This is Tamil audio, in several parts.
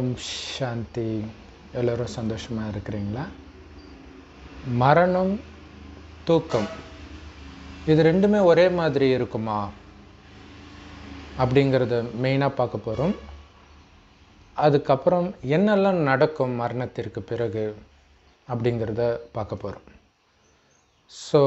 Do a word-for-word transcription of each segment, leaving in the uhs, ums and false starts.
ஓம் சாந்தி. எல்லோரும் சந்தோஷமாக இருக்கிறீங்களா? மரணம், தூக்கம் இது ரெண்டுமே ஒரே மாதிரி இருக்குமா அப்படிங்கிறத மெயினாக பார்க்க போகிறோம். அதுக்கப்புறம் என்னெல்லாம் நடக்கும் மரணத்திற்கு பிறகு அப்படிங்கிறத பார்க்க போகிறோம். ஸோ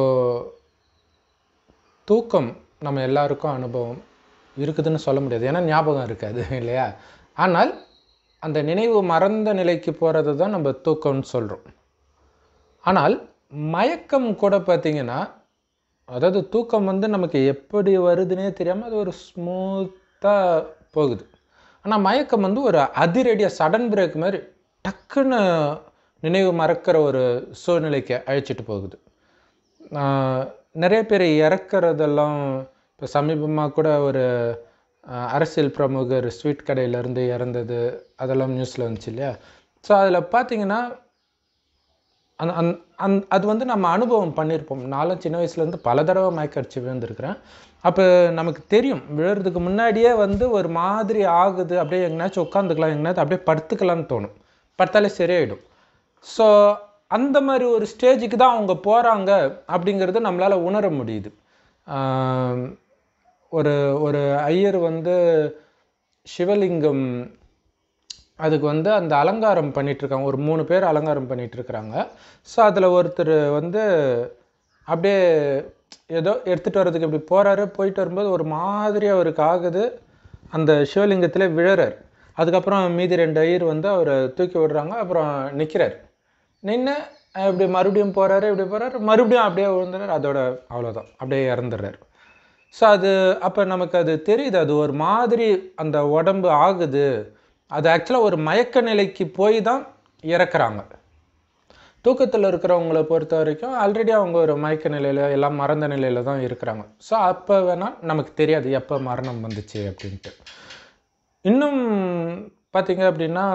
தூக்கம் நம்ம எல்லாருக்கும் அனுபவம் இருக்குதுன்னு சொல்ல முடியாது, ஏன்னா ஞாபகம் இருக்காது இல்லையா? ஆனால் அந்த நினைவு மறந்த நிலைக்கு போகிறது தான் நம்ம தூக்கம்னு சொல்கிறோம். ஆனால் மயக்கம் கூட பார்த்திங்கன்னா, அதாவது தூக்கம் வந்து நமக்கு எப்படி வருதுன்னே தெரியாமல் அது ஒரு ஸ்மூத்தாக போகுது. ஆனால் மயக்கம் வந்து ஒரு அதிரடியாக சடன் பிரேக் மாதிரி டக்குன்னு நினைவு மறக்கிற ஒரு சூழ்நிலைக்கு அழைச்சிட்டு போகுது. நிறைய பேர் இறக்கிறதெல்லாம் இப்போ சமீபமாக கூட ஒரு அரசியல் பிரமுகர் ஸ்வீட் கடையிலேருந்து இறந்தது, அதெல்லாம் நியூஸில் வந்துச்சு இல்லையா? ஸோ அதில் பார்த்திங்கன்னா அந் அந் அந் அது வந்து நம்ம அனுபவம் பண்ணியிருப்போம். நானும் சின்ன வயசுலேருந்து பல தடவை மயக்கடிச்சு விழுந்திருக்கிறேன். அப்போ நமக்கு தெரியும், விழுறதுக்கு முன்னாடியே வந்து ஒரு மாதிரி ஆகுது, அப்படியே எங்கேனாச்சும் உட்காந்துக்கலாம், எங்கேனாச்சும் அப்படியே படுத்துக்கலான்னு தோணும், படுத்தாலே சரியாயிடும். ஸோ அந்த மாதிரி ஒரு ஸ்டேஜுக்கு தான் அவங்க போகிறாங்க அப்படிங்கிறது நம்மளால் உணர முடியுது. ஒரு ஒரு ஐயர் வந்து சிவலிங்கம் அதுக்கு வந்து அந்த அலங்காரம் பண்ணிகிட்ருக்காங்க, ஒரு மூணு பேர் அலங்காரம் பண்ணிகிட்ருக்குறாங்க. ஸோ அதில் ஒருத்தர் வந்து அப்படியே ஏதோ எடுத்துகிட்டு வர்றதுக்கு இப்படி போகிறாரு, போயிட்டு வரும்போது ஒரு மாதிரி அவருக்கு ஆகுது, அந்த சிவலிங்கத்தில் விழறார். அதுக்கப்புறம் மீதி ரெண்டு ஐயர் வந்து அவரை தூக்கி விடுறாங்க, அப்புறம் நிற்கிறார். நின்று இப்படி மறுபடியும் போகிறாரு, இப்படி போகிறாரு, மறுபடியும் அப்படியே விழுந்துறார், அதோட அவ்வளோதான், அப்படியே இறந்துடுறார். ஸோ அது அப்போ நமக்கு அது தெரியுது, அது ஒரு மாதிரி அந்த உடம்பு ஆகுது, அது ஆக்சுவலாக ஒரு மயக்க நிலைக்கு போய் தான் இறக்குறாங்க. தூக்கத்தில் இருக்கிறவங்கள பொறுத்த வரைக்கும் ஆல்ரெடி அவங்க ஒரு மயக்க நிலையில் எல்லாம் மறந்த நிலையில் தான் இருக்கிறாங்க. ஸோ அப்போ வேணால் நமக்கு தெரியாது எப்போ மரணம் வந்துச்சு அப்படின்ட்டு. இன்னும் பார்த்திங்க அப்படின்னா,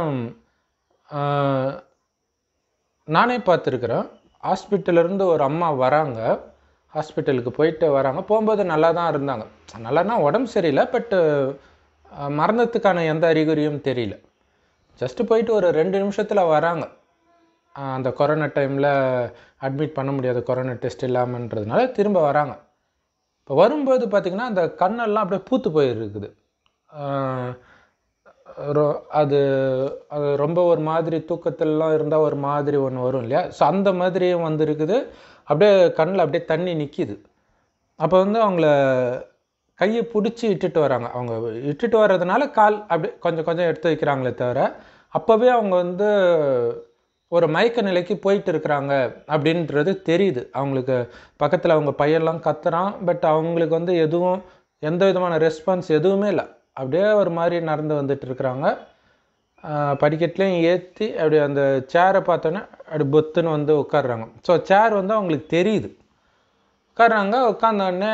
நானே பார்த்துருக்குறேன், ஹாஸ்பிட்டலேருந்து ஒரு அம்மா வராங்க, ஹாஸ்பிட்டலுக்கு போயிட்டு வராங்க, போகும்போது நல்லா தான் இருந்தாங்க, நல்லானா உடம்பு சரியில்லை, பட்டு மரணத்துக்கான எந்த அறிகுறியும் தெரியல. ஜஸ்ட்டு போயிட்டு ஒரு ரெண்டு நிமிஷத்தில் வராங்க. அந்த கொரோனா டைமில் அட்மிட் பண்ண முடியாது, கொரோனா டெஸ்ட் இல்லாமன்றதுனால திரும்ப வராங்க. இப்போ வரும்போது பார்த்திங்கன்னா அந்த கண்ணெல்லாம் அப்படியே பூத்து போயிருக்குது. அது அது ரொம்ப ஒரு மாதிரி தூக்கத்திலலாம் இருந்தால் ஒரு மாதிரி ஒன்று வரும் இல்லையா? ஸோ அந்த மாதிரியும் வந்துருக்குது, அப்படியே கண்ணில் அப்படியே தண்ணி நிற்கிது. அப்போ வந்து அவங்கள கையை பிடிச்சி இட்டுட்டு வராங்க. அவங்க இட்டுட்டு வர்றதுனால கால் அப்படியே கொஞ்சம் கொஞ்சம் எடுத்து வைக்கிறாங்களே தவிர, அப்போவே அவங்க வந்து ஒரு மயக்க நிலைக்கு போயிட்டு இருக்கிறாங்க அப்படின்றது தெரியுது. அவங்களுக்கு பக்கத்தில் அவங்க பையெல்லாம் கத்துறான், பட் அவங்களுக்கு வந்து எதுவும் எந்த விதமான ரெஸ்பான்ஸ் எதுவுமே இல்லை, அப்படியே ஒரு மாதிரி நடந்து வந்துட்டு இருக்கிறாங்க. படிக்கட்டுலேயும் ஏற்றி அப்படி அந்த சேரை பார்த்தோன்னே அப்படி பொத்துன்னு வந்து உட்காடுறாங்க. ஸோ சேர் வந்து அவங்களுக்கு தெரியுது, உட்காடுறாங்க. உட்காந்தோடனே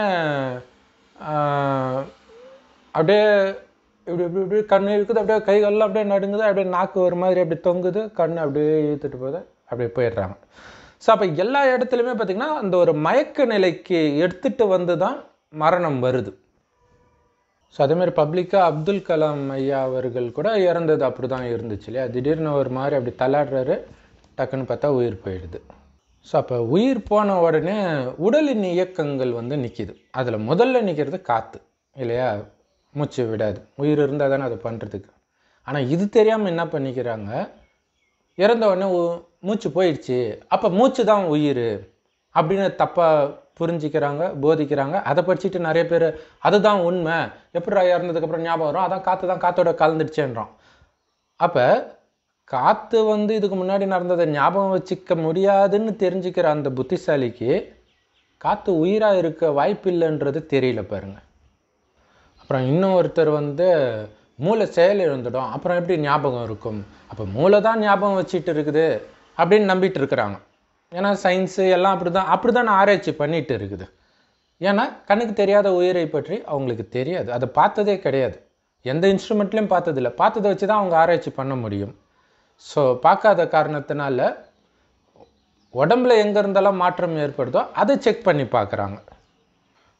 அப்படியே இப்படி இப்படி இப்படி கண் இருக்குது, அப்படியே கைகள்லாம் அப்படியே நடுங்குது, அப்படியே நாக்கு ஒரு மாதிரி அப்படி தொங்குது, கண் அப்படியே இழுத்துட்டு போகுது, அப்படியே போயிடுறாங்க. ஸோ அப்போ எல்லா இடத்துலையுமே பார்த்திங்கன்னா அந்த ஒரு மயக்க நிலைக்கு எடுத்துகிட்டு வந்து தான் மரணம் வருது. ஸோ அதேமாதிரி பப்ளிக்காக அப்துல் கலாம் ஐயா அவர்கள் கூட இறந்தது அப்படி தான் இருந்துச்சு இல்லையா? திடீர்னு ஒரு மாதிரி அப்படி தள்ளாடுறாரு, டக்குன்னு பார்த்தா உயிர் போயிடுது. ஸோ அப்போ உயிர் போன உடனே உடலின் இயக்கங்கள் வந்து நிற்கிது. அதில் முதல்ல நிற்கிறது காற்று இல்லையா? மூச்சு விடாது, உயிர் இருந்தால் தானே அதை பண்ணுறதுக்கு. ஆனால் இது தெரியாமல் என்ன பண்ணிக்கிறாங்க, இறந்த உடனே மூச்சு போயிடுச்சு, அப்போ மூச்சு தான் உயிர் அப்படின்னு தப்பாக புரிஞ்சிக்கிறாங்க, போதிக்கிறாங்க. அதை படிச்சுட்டு நிறைய பேர் அதுதான் உண்மை, எப்படி இறந்ததுக்கப்புறம் ஞாபகம் வரும், அதான் காற்று தான் காற்றோட கலந்துடுச்சேன்றோம். அப்போ காற்று வந்து இதுக்கு முன்னாடி நடந்ததை ஞாபகம் வச்சுக்க முடியாதுன்னு தெரிஞ்சுக்கிற அந்த புத்திசாலிக்கு காற்று உயிராக இருக்க வாய்ப்பு இல்லைன்றது தெரியல பாருங்கள். அப்புறம் இன்னும் ஒருத்தர் வந்து மூளை செயல் இழந்துடும், அப்புறம் எப்படி ஞாபகம் இருக்கும், அப்போ மூளை தான் ஞாபகம் வச்சுட்டு இருக்குது அப்படின்னு நம்பிட்டு இருக்கிறாங்க. ஏன்னா சயின்ஸு எல்லாம் அப்படி தான் அப்படி தான் ஆராய்ச்சி பண்ணிகிட்டு இருக்குது. ஏன்னா கண்ணுக்கு தெரியாத உயிரை பற்றி அவங்களுக்கு தெரியாது, அதை பார்த்ததே கிடையாது, எந்த இன்ஸ்ட்ருமெண்ட்லேயும் பார்த்ததில்லை, பார்த்ததை வச்சு தான் அவங்க ஆராய்ச்சி பண்ண முடியும். ஸோ பார்க்காத காரணத்தினால உடம்புல எங்கே இருந்தாலும் மாற்றம் ஏற்படுதோ அதை செக் பண்ணி பார்க்குறாங்க.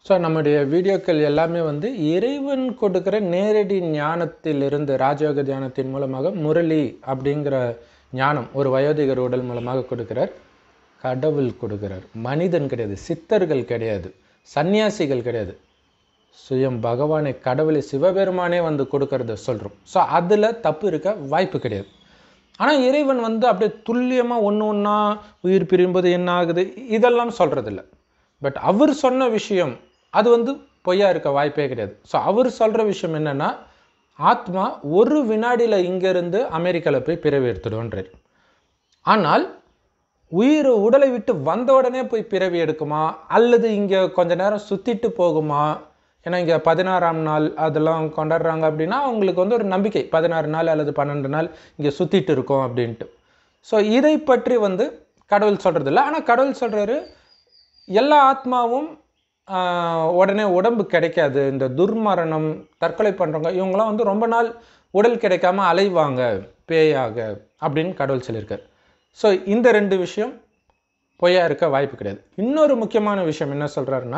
ஸோ நம்முடைய வீடியோக்கள் எல்லாமே வந்து இறைவன் கொடுக்குற நேரடி ஞானத்திலிருந்து ராஜயோக தியானத்தின் மூலமாக முரளி அப்படிங்கிற ஞானம் ஒரு வயோதிகர் உடல் மூலமாக கொடுக்குறார். கடவுள் கொடுக்குறார். மனிதன் கிடையாது, சித்தர்கள் கிடையாது, சன்னியாசிகள் கிடையாது, சுயம் பகவானை கடவுளை சிவபெருமானே வந்து கொடுக்கறத சொல்கிறோம். ஸோ அதில் தப்பு இருக்க வாய்ப்பு கிடையாது. ஆனால் இறைவன் வந்து அப்படியே துல்லியமாக ஒன்று ஒன்றா உயிர் பிரியும்போது என்ன ஆகுது இதெல்லாம் சொல்கிறதில்ல. பட் அவர் சொன்ன விஷயம் அது வந்து பொய்யா இருக்க வாய்ப்பே கிடையாது. ஸோ அவர் சொல்கிற விஷயம் என்னென்னா, ஆத்மா ஒரு வினாடியில் இங்கேருந்து அமெரிக்காவில் போய் பிறவி எடுத்துடுன்றார். ஆனால் உயிர் உடலை விட்டு வந்த உடனே போய் பிறவி எடுக்குமா, அல்லது இங்கே கொஞ்ச நேரம் சுற்றிட்டு போகுமா? ஏன்னா இங்கே பதினாறாம் நாள் அதெல்லாம் கொண்டாடுறாங்க அப்படின்னா அவங்களுக்கு வந்து ஒரு நம்பிக்கை, பதினாறு நாள் அல்லது பன்னெண்டு நாள் இங்கே சுற்றிட்டு இருக்கோம் அப்படின்ட்டு. ஸோ இதை பற்றி வந்து கடவுள் சொல்கிறதில்ல. ஆனால் கடவுள் சொல்கிறாரு, எல்லா ஆத்மாவும் உடனே உடம்பு கிடைக்காது. இந்த துர்மரணம், தற்கொலை பண்ணுறவங்க இவங்களாம் வந்து ரொம்ப நாள் உடல் கிடைக்காம அலைவாங்க பேயாக அப்படின்னு கடவுள் சொல்லியிருக்கார். ஸோ இந்த ரெண்டு விஷயம் பொய்யா இருக்க வாய்ப்பு கிடையாது. இன்னொரு முக்கியமான விஷயம் என்ன சொல்கிறாருன்னா,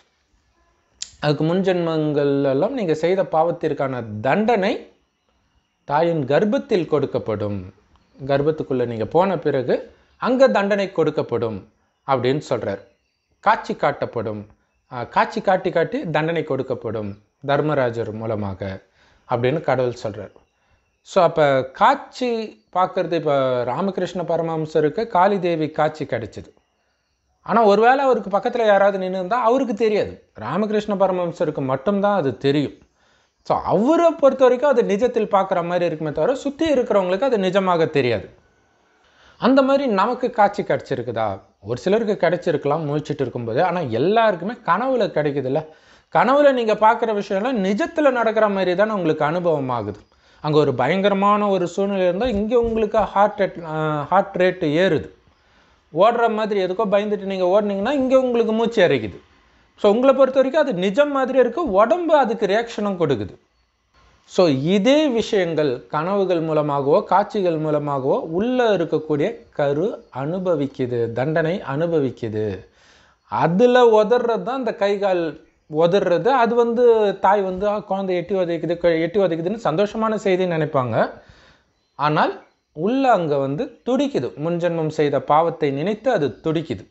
அதுக்கு முன்ஜென்மங்கள் எல்லாம் நீங்கள் செய்த பாவத்திற்கான தண்டனை தாயின் கர்ப்பத்தில் கொடுக்கப்படும். கர்ப்பத்துக்குள்ளே நீங்கள் போன பிறகு அங்கே தண்டனை கொடுக்கப்படும் அப்படின்னு சொல்கிறார். காட்சி காட்டப்படும், காட்சி காட்டி காட்டி தண்டனை கொடுக்கப்படும் தர்மராஜர் மூலமாக அப்படின்னு கடவுள் சொல்கிறார். ஸோ அப்போ காட்சி பார்க்குறது, இப்போ ராமகிருஷ்ண பரமஹம்சருக்கு காளி தேவி காட்சி கிடைச்சிது. ஆனால் ஒருவேளை அவருக்கு பக்கத்தில் யாராவது நின்று இருந்தால் அவருக்கு தெரியாது. ராமகிருஷ்ண பரமஹம்சருக்கு மட்டும்தான் அது தெரியும். ஸோ அவரை பொறுத்த வரைக்கும் அது நிஜத்தில் பார்க்குற மாதிரி இருக்குமே தவிர சுற்றி இருக்கிறவங்களுக்கு அது நிஜமாக தெரியாது. அந்த மாதிரி நமக்கு காட்சி கிடச்சிருக்குதா? ஒரு சிலருக்கு கிடைச்சிருக்கலாம் முழிச்சிட்டு இருக்கும்போது. ஆனால் எல்லாருக்குமே கனவுல கிடைக்குதுல்ல. கனவுல நீங்கள் பார்க்குற விஷயம்லாம் நிஜத்தில் நடக்கிற மாதிரி தானே உங்களுக்கு அனுபவம் ஆகுது. அங்கே ஒரு பயங்கரமான ஒரு சூழ்நிலை இருந்தால் இங்கே உங்களுக்கு ஹார்ட் ரேட் ஹார்ட் ரேட்டு ஏறுது. ஓடுற மாதிரி எதுக்கோ பயந்துட்டு நீங்கள் ஓடினீங்கன்னா இங்கே உங்களுக்கு மூச்சு இறைக்குது. ஸோ உங்களை பொறுத்த வரைக்கும் அது நிஜம் மாதிரி இருக்குது, உடம்பு அதுக்கு ரியாக்ஷனும் கொடுக்குது. ஸோ இதே விஷயங்கள் கனவுகள் மூலமாகவோ காட்சிகள் மூலமாகவோ உள்ளே இருக்கக்கூடிய கரு அனுபவிக்குது, தண்டனை அனுபவிக்குது. அதில் உதறது தான் இந்த கைகால் உதறது. அது வந்து தாய் வந்து குழந்தை எட்டி உதைக்குது எட்டி உதைக்குதுன்னு சந்தோஷமான செய்தின்னு நினைப்பாங்க. ஆனால் உள்ள அங்கே வந்து துடிக்குது. முன்ஜென்மம் செய்த பாவத்தை நினைத்து அது துடிக்குது.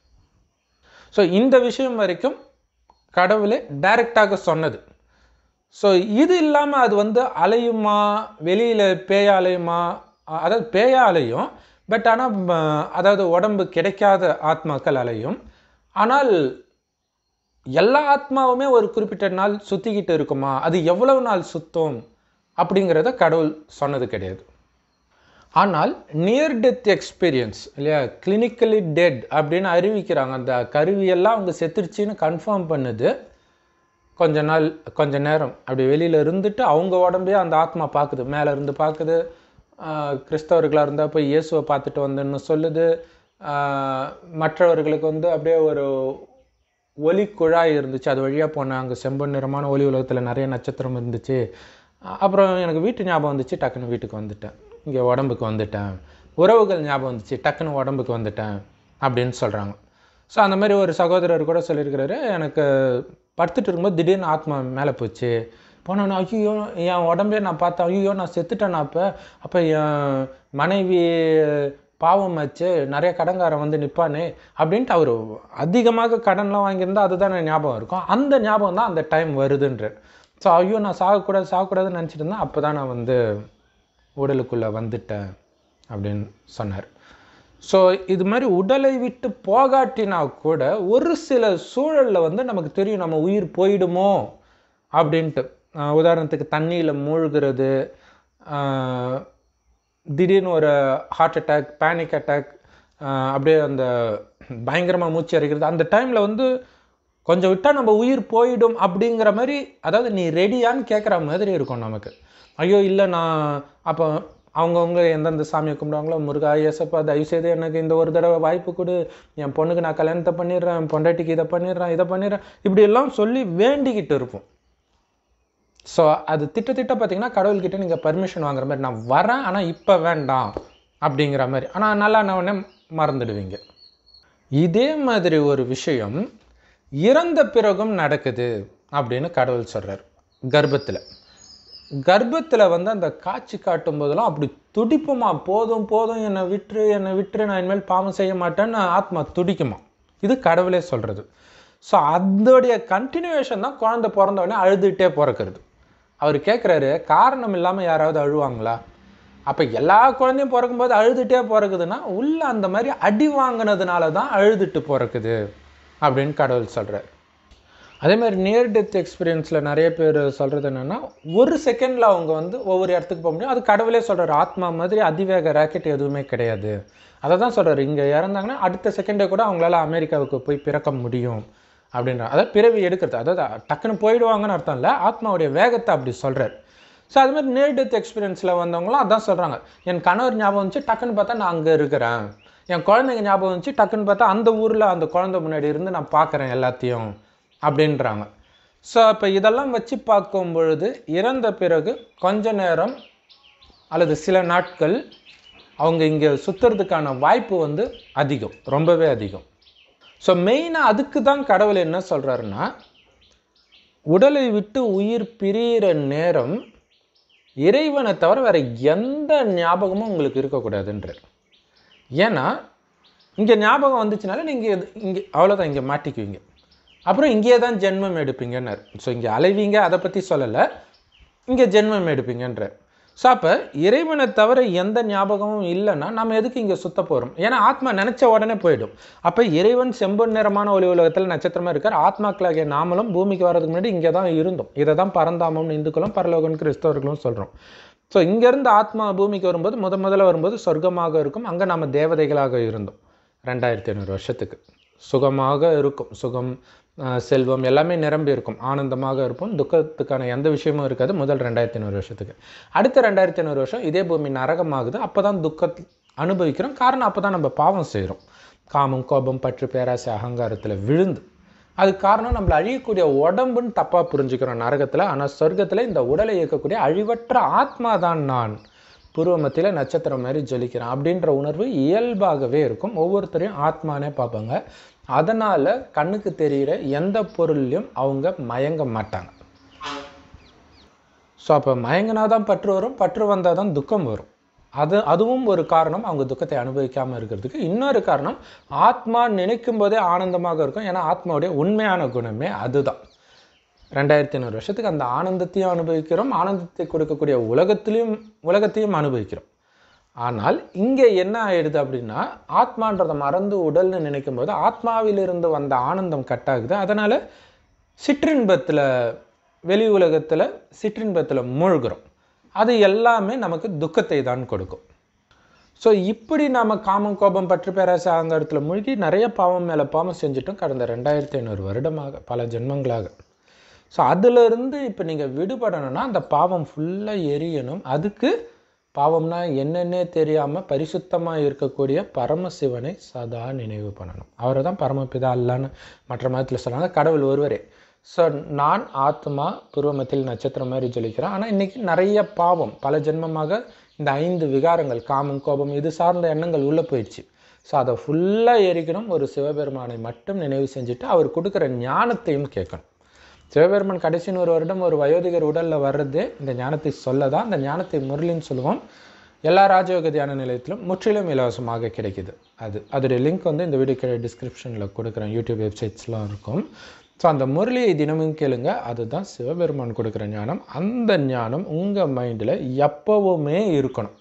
ஸோ இந்த விஷயம் வரைக்கும் கடவுளே டைரக்டாக சொன்னது. ஸோ இது இல்லாமல் அது வந்து அலையுமா, வெளியில் பேயா அலையுமா, அதாவது பேயா அலையும். பட் ஆனால் அதாவது உடம்பு கிடைக்காத ஆத்மாக்கள் அலையும். ஆனால் எல்லா ஆத்மாவுமே ஒரு குறிப்பிட்ட நாள் சுற்றிக்கிட்டு இருக்குமா, அது எவ்வளவு நாள் சுத்தம் அப்படிங்கிறத கடவுள் சொன்னது கிடையாது. ஆனால் நியர் டெத் எக்ஸ்பீரியன்ஸ் இல்லையா, கிளினிக்கலி டெட் அப்படின்னு அறிவிக்கிறாங்க. அந்த கருவியெல்லாம் அவங்க செத்துருச்சின்னு கன்ஃபார்ம் பண்ணுது. கொஞ்ச நாள் கொஞ்ச நேரம் அப்படி வெளியில் இருந்துட்டு அவங்க உடம்பே அந்த ஆத்மா பார்க்குது, மேலே இருந்து பார்க்குது. கிறிஸ்தவர்களாக இருந்தால் போய் இயேசுவை பார்த்துட்டு வந்தேன்னு சொல்லுது. மற்றவர்களுக்கு வந்து அப்படியே ஒரு ஒலி குழாய் இருந்துச்சு, அது வழியாக போனேன், அங்கே செம்பன் நிறமான ஒலி உலகத்தில் நிறைய நட்சத்திரம் இருந்துச்சு. அப்புறம் எனக்கு வீட்டு ஞாபகம் வந்துச்சு, டக்குன்னு வீட்டுக்கு வந்துட்டேன், இங்கே உடம்புக்கு வந்துட்டேன். உறவுகள் ஞாபகம் வந்துச்சு, டக்குன்னு உடம்புக்கு வந்துட்டேன் அப்படின்னு சொல்கிறாங்க. ஸோ அந்த மாதிரி ஒரு சகோதரர் கூட சொல்லியிருக்கிறாரு, எனக்கு படுத்துட்டு இருக்கும்போது திடீர்னு ஆத்மா மேலே போச்சு. போனோன்னு ஐயோ என் உடம்பே நான் பார்த்தேன், ஐயோ நான் செத்துட்டேன். அப்போ அப்போ என் மனைவி பாவம் ஆச்சு, நிறைய கடன்காரன் வந்து நிற்பானே அப்படின்ட்டு அவர் அதிகமாக கடன்லாம் வாங்கியிருந்தால் அதுதான் ஞாபகம் இருக்கும். அந்த ஞாபகம் தான் அந்த டைம் வருதுன்ற. ஸோ ஐயோ நான் சாகக்கூடாது சாகக்கூடாதுன்னு நினச்சிட்டு இருந்தேன், அப்போ தான் நான் வந்து உடலுக்குள்ளே வந்துட்டேன் அப்படின்னு சொன்னார். ஸோ இது மாதிரி உடலை விட்டு போகாட்டினா கூட ஒரு சில சூழலில் வந்து நமக்கு தெரியும் நம்ம உயிர் போயிடுமோ அப்படின்ட்டு. உதாரணத்துக்கு தண்ணியில் மூழ்கிறது, திடீர்னு ஒரு ஹார்ட் அட்டாக், பேனிக் அட்டாக், அப்படியே அந்த பயங்கரமாக மூச்சு அரைக்கிறது, அந்த டைமில் வந்து கொஞ்சம் விட்டால் நம்ம உயிர் போயிடும் அப்படிங்கிற மாதிரி, அதாவது நீ ரெடியான்னு கேட்குற மாதிரி இருக்கும் நமக்கு. ஐயோ இல்லை நான் அப்போ அவங்கவுங்க எந்தெந்த சாமியை கும்பிடுவாங்களோ, முருகா ஏசப்பா தயவுசெய்து எனக்கு இந்த ஒரு தடவை வாய்ப்பு கொடு, என் பொண்ணுக்கு நான் கல்யாணத்தை பண்ணிடுறேன், என் பொண்டாட்டிக்கு இதை பண்ணிடுறேன் இதை பண்ணிடுறேன் இப்படியெல்லாம் சொல்லி வேண்டிக்கிட்டு இருப்போம். ஸோ அது திட்டத்திட்ட பார்த்தீங்கன்னா கடவுள்கிட்ட நீங்கள் பர்மிஷன் வாங்குற மாதிரி, நான் வரேன் ஆனால் இப்போ வேண்டாம் அப்படிங்கிற மாதிரி. ஆனால் நல்லா நான் உடனே மறந்துடுவீங்க. இதே மாதிரி ஒரு விஷயம் இறந்த பிறகும் நடக்குது அப்படின்னு கடவுள் சொல்கிறார். கர்ப்பத்தில் கர்ப்பத்தில் வந்து அந்த காட்சி காட்டும் போதெல்லாம் அப்படி துடிப்புமா, போதும் போதும் என்னை விட்டுரு என்னை விட்டுரு, நான் இனிமேல் பாவம் செய்ய மாட்டேன்னு ஆத்மா துடிக்குமா. இது கடவுளே சொல்கிறது. ஸோ அதோடைய கண்டினியூவேஷன் தான் குழந்தை பிறந்த உடனே அழுதுகிட்டே பிறக்கிறது. அவர் கேட்குறாரு, காரணம் இல்லாமல் யாராவது அழுவாங்களா? அப்போ எல்லா குழந்தையும் பிறக்கும்போது அழுதுகிட்டே பிறக்குதுன்னா உள்ள அந்த மாதிரி அடி வாங்கினதுனால தான் அழுதுட்டு பிறக்குது அப்படின்னு கடவுள் சொல்கிறார். அதே மாதிரி நியர் டெத் எக்ஸ்பீரியன்ஸில் நிறைய பேர் சொல்கிறது என்னென்னா, ஒரு செகண்டில் அவங்க வந்து ஒவ்வொரு இடத்துக்கு போக முடியும். அது கடவுளே சொல்கிறார், ஆத்மா மாதிரி அதிவேக ராக்கெட் எதுவுமே கிடையாது. அதை தான் சொல்கிறார், இங்கே இறந்தாங்கன்னா அடுத்த செகண்டே கூட அவங்களால அமெரிக்காவுக்கு போய் பிறக்க முடியும் அப்படின்ற. அதாவது பிறவி எடுக்கிறது, அதாவது டக்குன்னு போயிடுவாங்கன்னு அர்த்தம் இல்லை, ஆத்மாவுடைய வேகத்தை அப்படி சொல்கிறார். ஸோ அது மாதிரி நியர் டெத் எக்ஸ்பீரியன்ஸில் வந்தவங்களும் அதான் சொல்கிறாங்க, என் கணவர் ஞாபகம் வந்துச்சு, டக்குன்னு பார்த்தா நான் அங்கே இருக்கிறேன். என் குழந்தைங்க ஞாபகம் வந்துச்சு, டக்குன்னு பார்த்தா அந்த ஊரில் அந்த குழந்தை முன்னாடி இருந்து நான் பார்க்குறேன் எல்லாத்தையும் அப்படின்றாங்க. ஸோ அப்போ இதெல்லாம் வச்சு பார்க்கும் பொழுது இறந்த பிறகு கொஞ்ச நேரம் அல்லது சில நாட்கள் அவங்க இங்கே சுற்றுறதுக்கான வாய்ப்பு வந்து அதிகம், ரொம்பவே அதிகம். ஸோ மெயினாக அதுக்கு தான் கடவுள் என்ன சொல்கிறாருன்னா, உடலை விட்டு உயிர் பிரிகிற நேரம் இறைவனை தவிர வேறு எந்த ஞாபகமும் உங்களுக்கு இருக்கக்கூடாதுன்றார். ஏன்னா இங்கே ஞாபகம் வந்துச்சுனால நீங்கள் இங்கே அவ்வளோதான், இங்கே மாட்டிக்குவீங்க, அப்புறம் இங்கேயே தான் ஜென்மம் எடுப்பீங்கன்னார். ஸோ இங்கே அலைவீங்க அதை பற்றி சொல்லலை, இங்கே ஜென்மம் எடுப்பீங்கன்றார். ஸோ அப்போ இறைவனை தவிர எந்த ஞாபகமும் இல்லைன்னா நம்ம எதுக்கு இங்கே சுத்த போகிறோம்? ஏன்னா ஆத்மா நினச்ச உடனே போயிடும். அப்போ இறைவன் செம்பொன் நிறமான ஒளி உலகத்தில் நட்சத்திரமாக இருக்கார். ஆத்மாக்களாகிய நாமளும் பூமிக்கு வர்றதுக்கு முன்னாடி இங்கே தான் இருந்தோம். இதை தான் பரந்தாமம்னு இந்துக்களும் பரலோகம்னு கிறிஸ்தவர்களும் சொல்கிறோம். ஸோ இங்கேருந்து ஆத்மா பூமிக்கு வரும்போது முத முதல்ல வரும்போது சொர்க்கமாக இருக்கும். அங்கே நம்ம தேவதைகளாக இருந்தோம். ரெண்டாயிரத்தி ஐநூறு வருஷத்துக்கு சுகமாக இருக்கும், சுகம் செல்வம் எல்லாமே நிரம்பி இருக்கும், ஆனந்தமாக இருப்போம், துக்கத்துக்கான எந்த விஷயமும் இருக்காது முதல் ரெண்டாயிரத்தி ஐநூறு வருஷத்துக்கு. அடுத்த ரெண்டாயிரத்தி ஐநூறு வருஷம் இதே பூமி நரகமாகுது. அப்போ தான் துக்கத்தை அனுபவிக்கிறோம். காரணம் அப்போ தான் நம்ம பாவம் செய்கிறோம், காமம் கோபம் பற்று பேராசை அகங்காரத்தில் விழுந்து. அதுக்கு காரணம் நம்மளை அழியக்கூடிய உடம்புன்னு தப்பாக புரிஞ்சுக்கிறோம் நரகத்தில். ஆனால் சொர்க்கத்தில் இந்த உடலை இயக்கக்கூடிய அழிவற்ற ஆத்மா தான் நான், பூர்வமத்தியில் நட்சத்திரம் மாதிரி ஜொலிக்கிறேன் அப்படின்ற உணர்வு இயல்பாகவே இருக்கும். ஒவ்வொருத்தரையும் ஆத்மானே பார்ப்பாங்க. அதனால் கண்ணுக்கு தெரிகிற எந்த பொருள்லையும் அவங்க மயங்க மாட்டாங்க. ஸோ அப்போ மயங்கினா தான் பற்று வரும், பற்று வந்தால் தான் துக்கம் வரும். அது அதுவும் ஒரு காரணம் அவங்க துக்கத்தை அனுபவிக்காமல் இருக்கிறதுக்கு. இன்னொரு காரணம், ஆத்மா நினைக்கும் போதே ஆனந்தமாக இருக்கும். ஏன்னா ஆத்மாவுடைய உண்மையான குணமே அதுதான். ரெண்டாயிரத்தி ஐநூறு வருஷத்துக்கு அந்த ஆனந்தத்தையும் அனுபவிக்கிறோம், ஆனந்தத்தை கொடுக்கக்கூடிய உலகத்திலையும் உலகத்தையும் அனுபவிக்கிறோம். ஆனால் இங்கே என்ன ஆயிடுது அப்படின்னா, ஆத்மான்றதை மறந்து உடல்னு நினைக்கும் போது ஆத்மாவிலிருந்து வந்த ஆனந்தம் கட்டாகுது. அதனால் சிற்றின்பத்தில், வெளி உலகத்தில் சிற்றின்பத்தில் மூழ்கிறோம். அது எல்லாமே நமக்கு துக்கத்தை தான் கொடுக்கும். ஸோ இப்படி நாம் காமம் கோபம் பற்று பேராசை அகங்காரத்தில் மூழ்கி நிறைய பாவம் மேலே பாவம் செஞ்சுட்டோம் கடந்த ரெண்டாயிரத்தி ஐநூறு வருடமாக, பல ஜென்மங்களாக. ஸோ அதிலிருந்து இப்போ நீங்கள் விடுபடணும்னா அந்த பாவம் ஃபுல்லாக எரியணும். அதுக்கு பாவம்னா என்னன்னே தெரியாமல் பரிசுத்தமாக இருக்கக்கூடிய பரமசிவனை சதா நினைவு பண்ணணும். அவரை தான் பரமபிதா அல்லான்னு மற்ற மதத்தில் சொல்கிறாங்க. கடவுள் ஒருவரே. ஸோ நான் ஆத்மா பூர்வமத்தில் நட்சத்திரம் மாதிரி ஜொலிக்கிறேன். ஆனால் இன்றைக்கி நிறைய பாவம், பல ஜென்மமாக இந்த ஐந்து விகாரங்கள், காமம் கோபம் இது சார்ந்த எண்ணங்கள் உள்ளே போயிடுச்சு. ஸோ அதை ஃபுல்லாக எரிக்கணும். ஒரு சிவபெருமானை மட்டும் நினைவு செஞ்சுட்டு அவர் கொடுக்குற ஞானத்தையும் கேட்கணும். சிவபெருமான் கடைசி ஒரு வருடம் ஒரு வயோதிகர் உடலில் வர்றதே இந்த ஞானத்தை சொல்ல தான். அந்த ஞானத்தை முரளின்னு சொல்லுவோம். எல்லா ராஜயோக தியான நிலையத்திலும் முற்றிலும் இலவசமாக கிடைக்குது. அது அதோடைய லிங்க் வந்து இந்த வீடியோ கீழே டிஸ்கிரிப்ஷனில் கொடுக்குறேன், யூடியூப் வெப்சைட்ஸ்லாம் இருக்கும். ஸோ அந்த முரளியை தினமும் கேளுங்க. அதுதான் சிவபெருமான் கொடுக்குற ஞானம். அந்த ஞானம் உங்கள் மைண்டில் எப்போவுமே இருக்கணும்.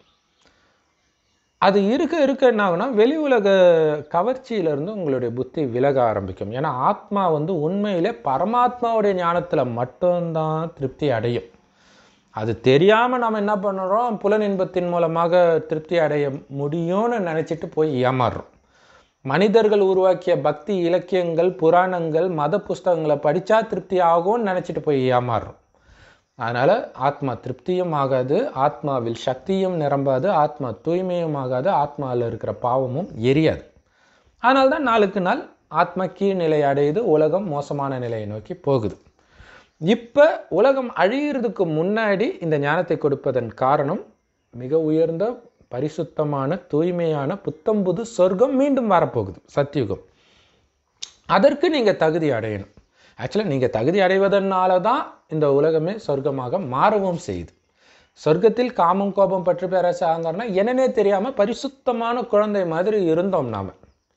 அது இருக்க இருக்க என்ன ஆகுனா, வெளி உலக கவர்ச்சியிலிருந்து உங்களுடைய புத்தி விலக ஆரம்பிக்கும். ஏன்னா ஆத்மா வந்து உண்மையிலே பரமாத்மாவுடைய ஞானத்தில் மட்டும்தான் திருப்தி அடையும். அது தெரியாமல் நம்ம என்ன பண்ணுறோம், புலன் இன்பத்தின் மூலமாக திருப்தி அடைய முடியும்னு நினச்சிட்டு போய் ஏமாறுறோம். மனிதர்கள் உருவாக்கிய பக்தி இலக்கியங்கள், புராணங்கள், மத புஸ்தகங்களை படித்தா திருப்தி ஆகும்னு நினச்சிட்டு போய் ஏமாறுறோம். அதனால் ஆத்மா திருப்தியும் ஆகாது, ஆத்மாவில் சக்தியும் நிரம்பாது, ஆத்மா தூய்மையும் ஆகாது, ஆத்மாவில் இருக்கிற பாவமும் எரியாது. அதனால தான் நாளுக்கு நாள் ஆத்மா கீழ்நிலை அடையுது, உலகம் மோசமான நிலையை நோக்கி போகுது. இப்போ உலகம் அழியிறதுக்கு முன்னாடி இந்த ஞானத்தை கொடுப்பதன் காரணம், மிக உயர்ந்த பரிசுத்தமான தூய்மையான புத்தம்புது சொர்க்கம் மீண்டும் வரப்போகுது, சத்தியுகம். அதற்கு நீங்கள் தகுதி அடையணும். ஆக்சுவலாக நீங்கள் தகுதி அடைவதனால தான் இந்த உலகமே சொர்க்கமாக மாறவும் செய்யுது. சொர்க்கத்தில் காமம் கோபம் பற்று பேராசை ஆங்காரனா என்னன்னே தெரியாமல் பரிசுத்தமான குழந்தை மாதிரி இருந்தோம். நாம்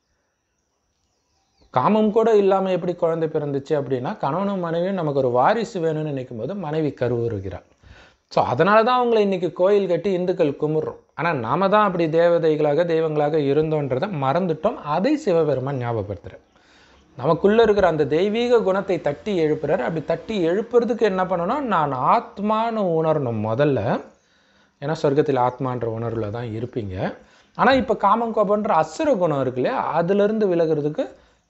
காமம் கூட இல்லாமல் எப்படி குழந்தை பிறந்துச்சு அப்படின்னா, கணவனும் மனைவியும் நமக்கு ஒரு வாரிசு வேணும்னு நினைக்கும் போது மனைவி கருவுறுகிறாள். ஸோ அதனால தான் அவங்களை இன்றைக்கி கோயில் கட்டி இந்துக்கள் கும்பிட்றோம். ஆனால் நாம தான் அப்படி தேவதைகளாக தெய்வங்களாக இருந்தோன்றதை மறந்துட்டோம். அதை சிவபெருமான் ஞாபகப்படுத்துகிறார். நமக்குள்ளே இருக்கிற அந்த தெய்வீக குணத்தை தட்டி எழுப்புறார். அப்படி தட்டி எழுப்புறதுக்கு என்ன பண்ணணும், நான் ஆத்மானு உணரணும் முதல்ல. ஏன்னா சொர்க்கத்தில் ஆத்மான்ற உணர்வில் தான் இருப்பீங்க. ஆனால் இப்போ காமம் கோபன்ற அசுர குணம் இருக்கு இல்லையா, அதுலேருந்து விலகிறதுக்கு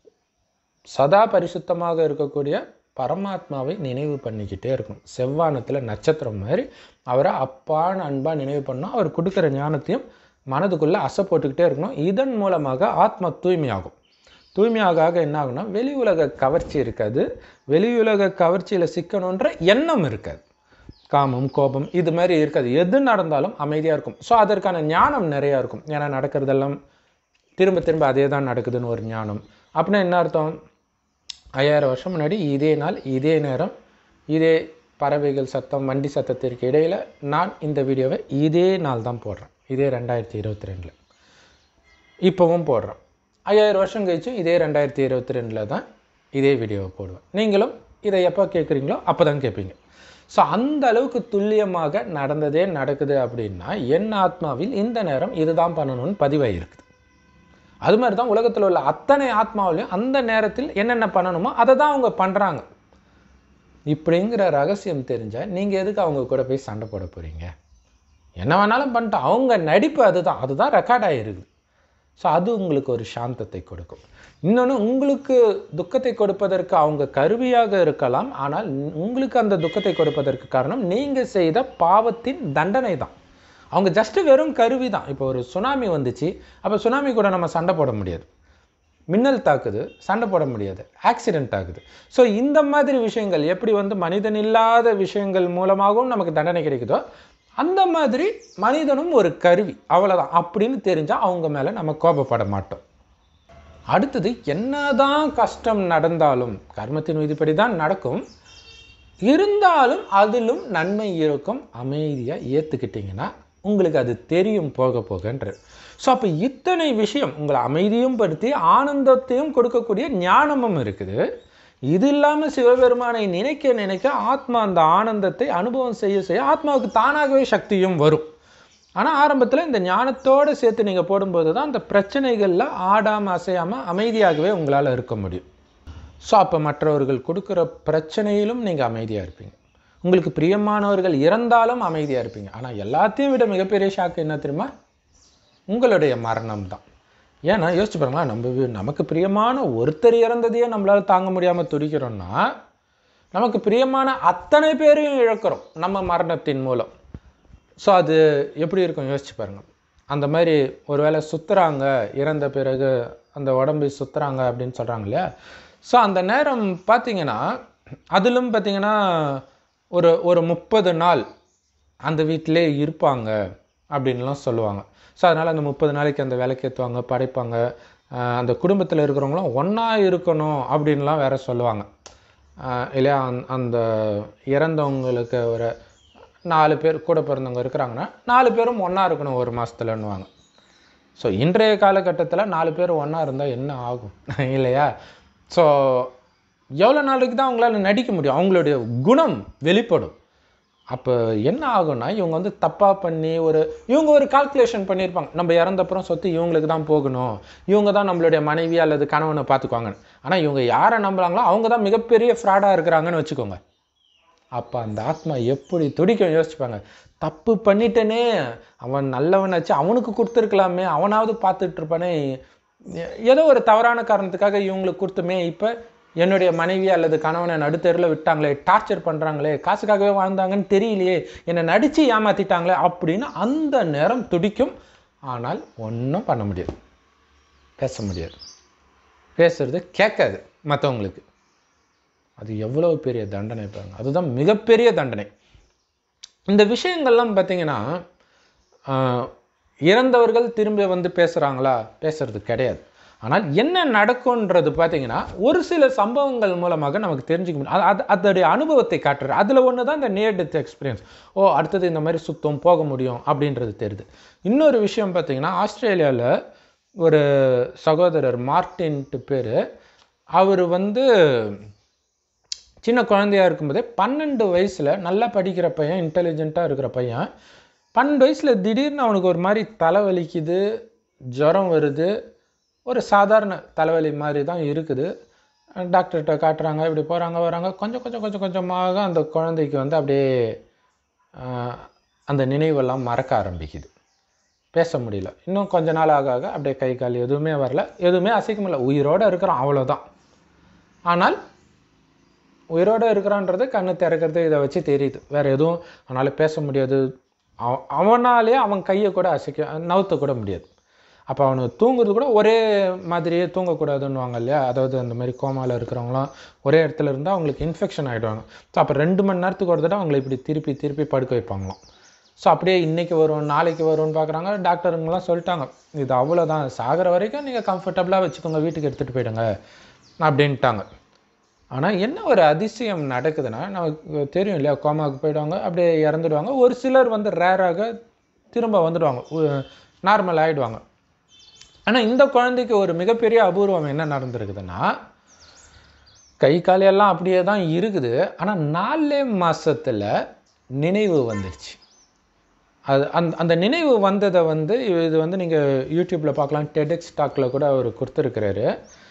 சதா பரிசுத்தமாக இருக்கக்கூடிய பரமாத்மாவை நினைவு பண்ணிக்கிட்டே இருக்கணும். செவ்வானத்தில் நட்சத்திரம் மாதிரி அவரை அப்பான்னு அன்பாக நினைவு பண்ணணும். அவர் கொடுக்குற ஞானத்தையும் மனதுக்குள்ளே அசை போட்டுக்கிட்டே இருக்கணும். இதன் மூலமாக ஆத்மா தூய்மையாகும். தூய்மையாக என்ன ஆகும்னா, வெளி உலக கவர்ச்சி இருக்காது. வெளி உலக கவர்ச்சியில் சிக்கணுன்ற எண்ணம் இருக்காது. காமம் கோபம் இது மாதிரி இருக்காது. எது நடந்தாலும் அமைதியாக இருக்கும். ஸோ அதற்கான ஞானம் நிறையா இருக்கும். ஏன்னா நடக்கிறதெல்லாம் திரும்ப திரும்ப அதே தான் நடக்குதுன்னு ஒரு ஞானம். அப்படின்னா என்ன அர்த்தம், ஐயாயிரம் வருஷம் முன்னாடி இதே நாள் இதே நேரம் இதே பறவைகள் சத்தம் வண்டி சத்தத்திற்கு இடையில் நான் இந்த வீடியோவை இதே நாள் தான் போடுறேன். இதே ரெண்டாயிரத்தி இருபத்தி ரெண்டில் இப்போவும் போடுறேன். ஐயாயிரம் வருஷம் கழிச்சு இதே ரெண்டாயிரத்தி இருபத்தி ரெண்டில் தான் இதே வீடியோவை போடுவேன். நீங்களும் இதை எப்போ கேட்குறீங்களோ அப்போ தான் கேட்பீங்க. ஸோ அந்த அளவுக்கு துல்லியமாக நடந்ததே நடக்குது அப்படின்னா என் ஆத்மாவில் இந்த நேரம் இதுதான் பண்ணணும்னு பதிவாக இருக்குது. அது மாதிரி தான் உலகத்தில் உள்ள அத்தனை ஆத்மாவிலையும் அந்த நேரத்தில் என்னென்ன பண்ணணுமோ அதை தான் அவங்க பண்ணுறாங்க. இப்படிங்கிற ரகசியம் தெரிஞ்சால் நீங்கள் எதுக்கு அவங்க கூட போய் சண்டை போட போகிறீங்க? என்ன வேணாலும் பண்ணிட்டு அவங்க நடிப்பு அதுதான் அதுதான் ரெக்கார்ட் ஆகிருக்குது. ஸோ அது உங்களுக்கு ஒரு சாந்தத்தை கொடுக்கும். இன்னொன்று, உங்களுக்கு துக்கத்தை கொடுப்பதற்கு அவங்க கருவியாக இருக்கலாம். ஆனால் உங்களுக்கு அந்த துக்கத்தை கொடுப்பதற்கு காரணம் நீங்கள் செய்த பாவத்தின் தண்டனை தான். அவங்க ஜஸ்ட்டு வெறும் கருவி தான். இப்போ ஒரு சுனாமி வந்துச்சு, அப்போ சுனாமி கூட நம்ம சண்டை போட முடியாது. மின்னல் தாக்குது, சண்டை போட முடியாது, ஆக்சிடென்ட் ஆகுது. ஸோ இந்த மாதிரி விஷயங்கள் எப்படி வந்து மனிதன் இல்லாத விஷயங்கள் மூலமாகவும் நமக்கு தண்டனை கிடைக்குதோ, அந்த மாதிரி மனிதனும் ஒரு கருவி, அவ்வளோதான் அப்படின்னு தெரிஞ்சால் அவங்க மேலே நம்ம கோபப்பட மாட்டோம். அடுத்தது, என்னதான் கஷ்டம் நடந்தாலும் கர்மத்தின் விதிப்படி தான் நடக்கும், இருந்தாலும் அதிலும் நன்மை இருக்கும். அமைதியாக ஏற்றுக்கிட்டிங்கன்னா உங்களுக்கு அது தெரியும் போக போகன்ற. ஸோ அப்போ இத்தனை விஷயம் உங்களை அமைதியும் படுத்தி ஆனந்தத்தையும் கொடுக்கக்கூடிய ஞானமும் இருக்குது. இது இல்லாமல் சிவபெருமானை நினைக்க நினைக்க ஆத்மா அந்த ஆனந்தத்தை அனுபவம் செய்ய செய்ய ஆத்மாவுக்கு தானாகவே சக்தியும் வரும். ஆனால் ஆரம்பத்தில் இந்த ஞானத்தோடு சேர்த்து நீங்கள் போடும்போது தான் அந்த பிரச்சனைகளில் ஆடாமல் அசையாமல் அமைதியாகவே உங்களால் இருக்க முடியும். ஸோ அப்போ மற்றவர்கள் கொடுக்குற பிரச்சனையிலும் நீங்கள் அமைதியாக இருப்பீங்க. உங்களுக்கு பிரியமானவர்கள் இறந்தாலும் அமைதியாக இருப்பீங்க. ஆனால் எல்லாத்தையும் விட மிகப்பெரிய ஷாக்கு என்ன தெரியுமா, உங்களுடைய மரணம் தான். ஏன்னா யோசிச்சு பாருங்களா, நம்ம நமக்கு பிரியமான ஒருத்தர் இறந்ததையே நம்மளால் தாங்க முடியாமல் துடிக்கிறோன்னா, நமக்கு பிரியமான அத்தனை பேரையும் இழக்கிறோம் நம்ம மரணத்தின் மூலம். ஸோ அது எப்படி இருக்கும் யோசிச்சு பாருங்கள். அந்த மாதிரி ஒரு வேளை சுற்றுறாங்க, இறந்த பிறகு அந்த உடம்பு சுற்றுறாங்க அப்படின்னு சொல்கிறாங்க இல்லையா. ஸோ அந்த நேரம் பார்த்திங்கன்னா, அதிலும் பார்த்திங்கன்னா ஒரு ஒரு முப்பது நாள் அந்த வீட்டிலே இருப்பாங்க அப்படின்லாம் சொல்லுவாங்க. ஸோ அதனால் அந்த முப்பது நாளைக்கு அந்த விளக்கேற்றுவாங்க, படைப்பாங்க. அந்த குடும்பத்தில் இருக்கிறவங்களாம் ஒன்றா இருக்கணும் அப்படின்லாம் வேறு சொல்லுவாங்க இல்லையா. அந்த இறந்தவங்களுக்கு ஒரு நாலு பேர் கூட பிறந்தவங்க இருக்கிறாங்கன்னா நாலு பேரும் ஒன்றா இருக்கணும் ஒரு மாதத்துலன்னுவாங்க. ஸோ இன்றைய காலகட்டத்தில் நாலு பேர் ஒன்றா இருந்தால் என்ன ஆகும் இல்லையா. ஸோ எவ்வளோ நாளைக்கு தான் அவங்களால நடிக்க முடியும், அவங்களுடைய குணம் வெளிப்படும். அப்போ என்ன ஆகும்னா, இவங்க வந்து தப்பாக பண்ணி ஒரு இவங்க ஒரு கால்குலேஷன் பண்ணியிருப்பாங்க, நம்ம இறந்தப்புறம் சொத்து இவங்களுக்கு தான் போகணும், இவங்க தான் நம்மளுடைய மனைவி அல்லது கணவனை பார்த்துக்குவாங்கன்னு. ஆனால் இவங்க யாரை நம்புகிறாங்களோ அவங்க தான் மிகப்பெரிய ஃப்ராடாக இருக்கிறாங்கன்னு வச்சுக்கோங்க. அப்போ அந்த ஆத்மா எப்படி துடிக்கும் யோசிச்சுப்பாங்க. தப்பு பண்ணிட்டேனே, அவன் நல்லவனாச்சு, அவனுக்கு கொடுத்துருக்கலாமே, அவனாவது பார்த்துட்டு இருப்பானே, ஏதோ ஒரு தவறான காரணத்துக்காக இவங்களுக்கு கொடுத்துமே, இப்போ என்னுடைய மனைவி அல்லது கணவனை நடுத்தெருவில் விட்டாங்களே, டார்ச்சர் பண்ணுறாங்களே, காசுக்காகவே வாழ்ந்தாங்கன்னு தெரியலையே, என்னை நடித்து ஏமாற்றிட்டாங்களே அப்படின்னு அந்த நேரம் துடிக்கும். ஆனால் ஒன்றும் பண்ண முடியாது, பேச முடியாது. பேசுறது கேட்காது மற்றவங்களுக்கு. அது எவ்வளோ பெரிய தண்டனை பாருங்க. அதுதான் மிகப்பெரிய தண்டனை. இந்த விஷயங்கள்லாம் பார்த்தீங்கன்னா, இறந்தவர்கள் திரும்ப வந்து பேசுகிறாங்களா, பேசுறது கிடையாது. ஆனால் என்ன நடக்கும்ன்றது பார்த்தீங்கன்னா ஒரு சில சம்பவங்கள் மூலமாக நமக்கு தெரிஞ்சுக்க முடியும். அது அதோடைய அனுபவத்தை காட்டுறது. அதில் ஒன்று தான் இந்த நியர் டெத் எக்ஸ்பீரியன்ஸ். ஓ அடுத்தது இந்த மாதிரி சுத்தம் போக முடியும் அப்படின்றது தெரியுது. இன்னொரு விஷயம் பார்த்தீங்கன்னா ஆஸ்திரேலியாவில் ஒரு சகோதரர் மார்டின்ட்டு பேர், அவர் வந்து சின்ன குழந்தையாக இருக்கும்போதே பன்னெண்டு வயசில் நல்லா படிக்கிற பையன், இன்டெலிஜென்ட்டாக இருக்கிற பையன், பன்னெண்டு வயசில் திடீர்னு அவனுக்கு ஒரு மாதிரி தலைவலிக்குது, ஜுரம் வருது, ஒரு சாதாரண தலைவலி மாதிரி தான் இருக்குது. டாக்டர்கிட்ட காட்டுறாங்க, இப்படி போகிறாங்க வராங்க, கொஞ்சம் கொஞ்சம் கொஞ்சம் கொஞ்சமாக அந்த குழந்தைக்கு வந்து அப்படியே அந்த நினைவெல்லாம் மறக்க ஆரம்பிக்குது, பேச முடியல. இன்னும் கொஞ்ச நாள் ஆக ஆக அப்படியே கை கால் எதுவுமே வரல, எதுவுமே அசைக்க முடியல, உயிரோடு இருக்கிறான் அவ்வளோதான். ஆனால் உயிரோடு இருக்கிறான்றது கண்ணு திறக்கிறது இதை வச்சு தெரியுது, வேறு எதுவும் அவனால் பேச முடியாது, அவனாலே அவன் கையை கூட அசைக்க நவுத்த கூட முடியாது. அப்போ அவனுக்கு தூங்குறது கூட ஒரே மாதிரியே தூங்கக்கூடாதுன்னுவாங்க இல்லையா, அதாவது அந்த மாதிரி கோமாவில் இருக்கிறவங்களாம் ஒரே இடத்துல இருந்தால் அவங்களுக்கு இன்ஃபெக்ஷன் ஆகிடுவாங்க. ஸோ அப்போ ரெண்டு மணி நேரத்துக்கு ஒரு தடவை அவங்களை இப்படி திருப்பி திருப்பி படுக்க வைப்பாங்களாம். ஸோ அப்படியே இன்றைக்கி வரும் நாளைக்கு வரும்னு பார்க்குறாங்க. டாக்டருங்கெலாம் சொல்லிட்டாங்க, இது அவ்வளோதான், சாகிற வரைக்கும் நீங்கள் கம்ஃபர்டபுளாக வச்சுக்கோங்க, வீட்டுக்கு எடுத்துகிட்டு போயிடுங்க அப்படின்ட்டாங்க. ஆனால் என்ன ஒரு அதிசயம் நடக்குதுன்னா, நமக்கு தெரியும் இல்லையா, கோமாவுக்கு போயிடுவாங்க, அப்படியே இறந்துடுவாங்க. ஒரு சிலர் வந்து ரேராக திரும்ப வந்துடுவாங்க, நார்மல் ஆகிடுவாங்க. ஆனால் இந்த குழந்தைக்கு ஒரு மிகப்பெரிய அபூர்வம் என்ன நடந்திருக்குதுன்னா, கை காலையெல்லாம் அப்படியே தான் இருக்குது, ஆனால் நாலே மாதத்தில் நினைவு வந்துடுச்சு. அது அந் அந்த நினைவு வந்ததை வந்து இது வந்து நீங்கள் யூடியூப்பில் பார்க்கலாம், டெடெக்ஸ் டாக்கில் கூட அவர் கொடுத்துருக்கிறாரு.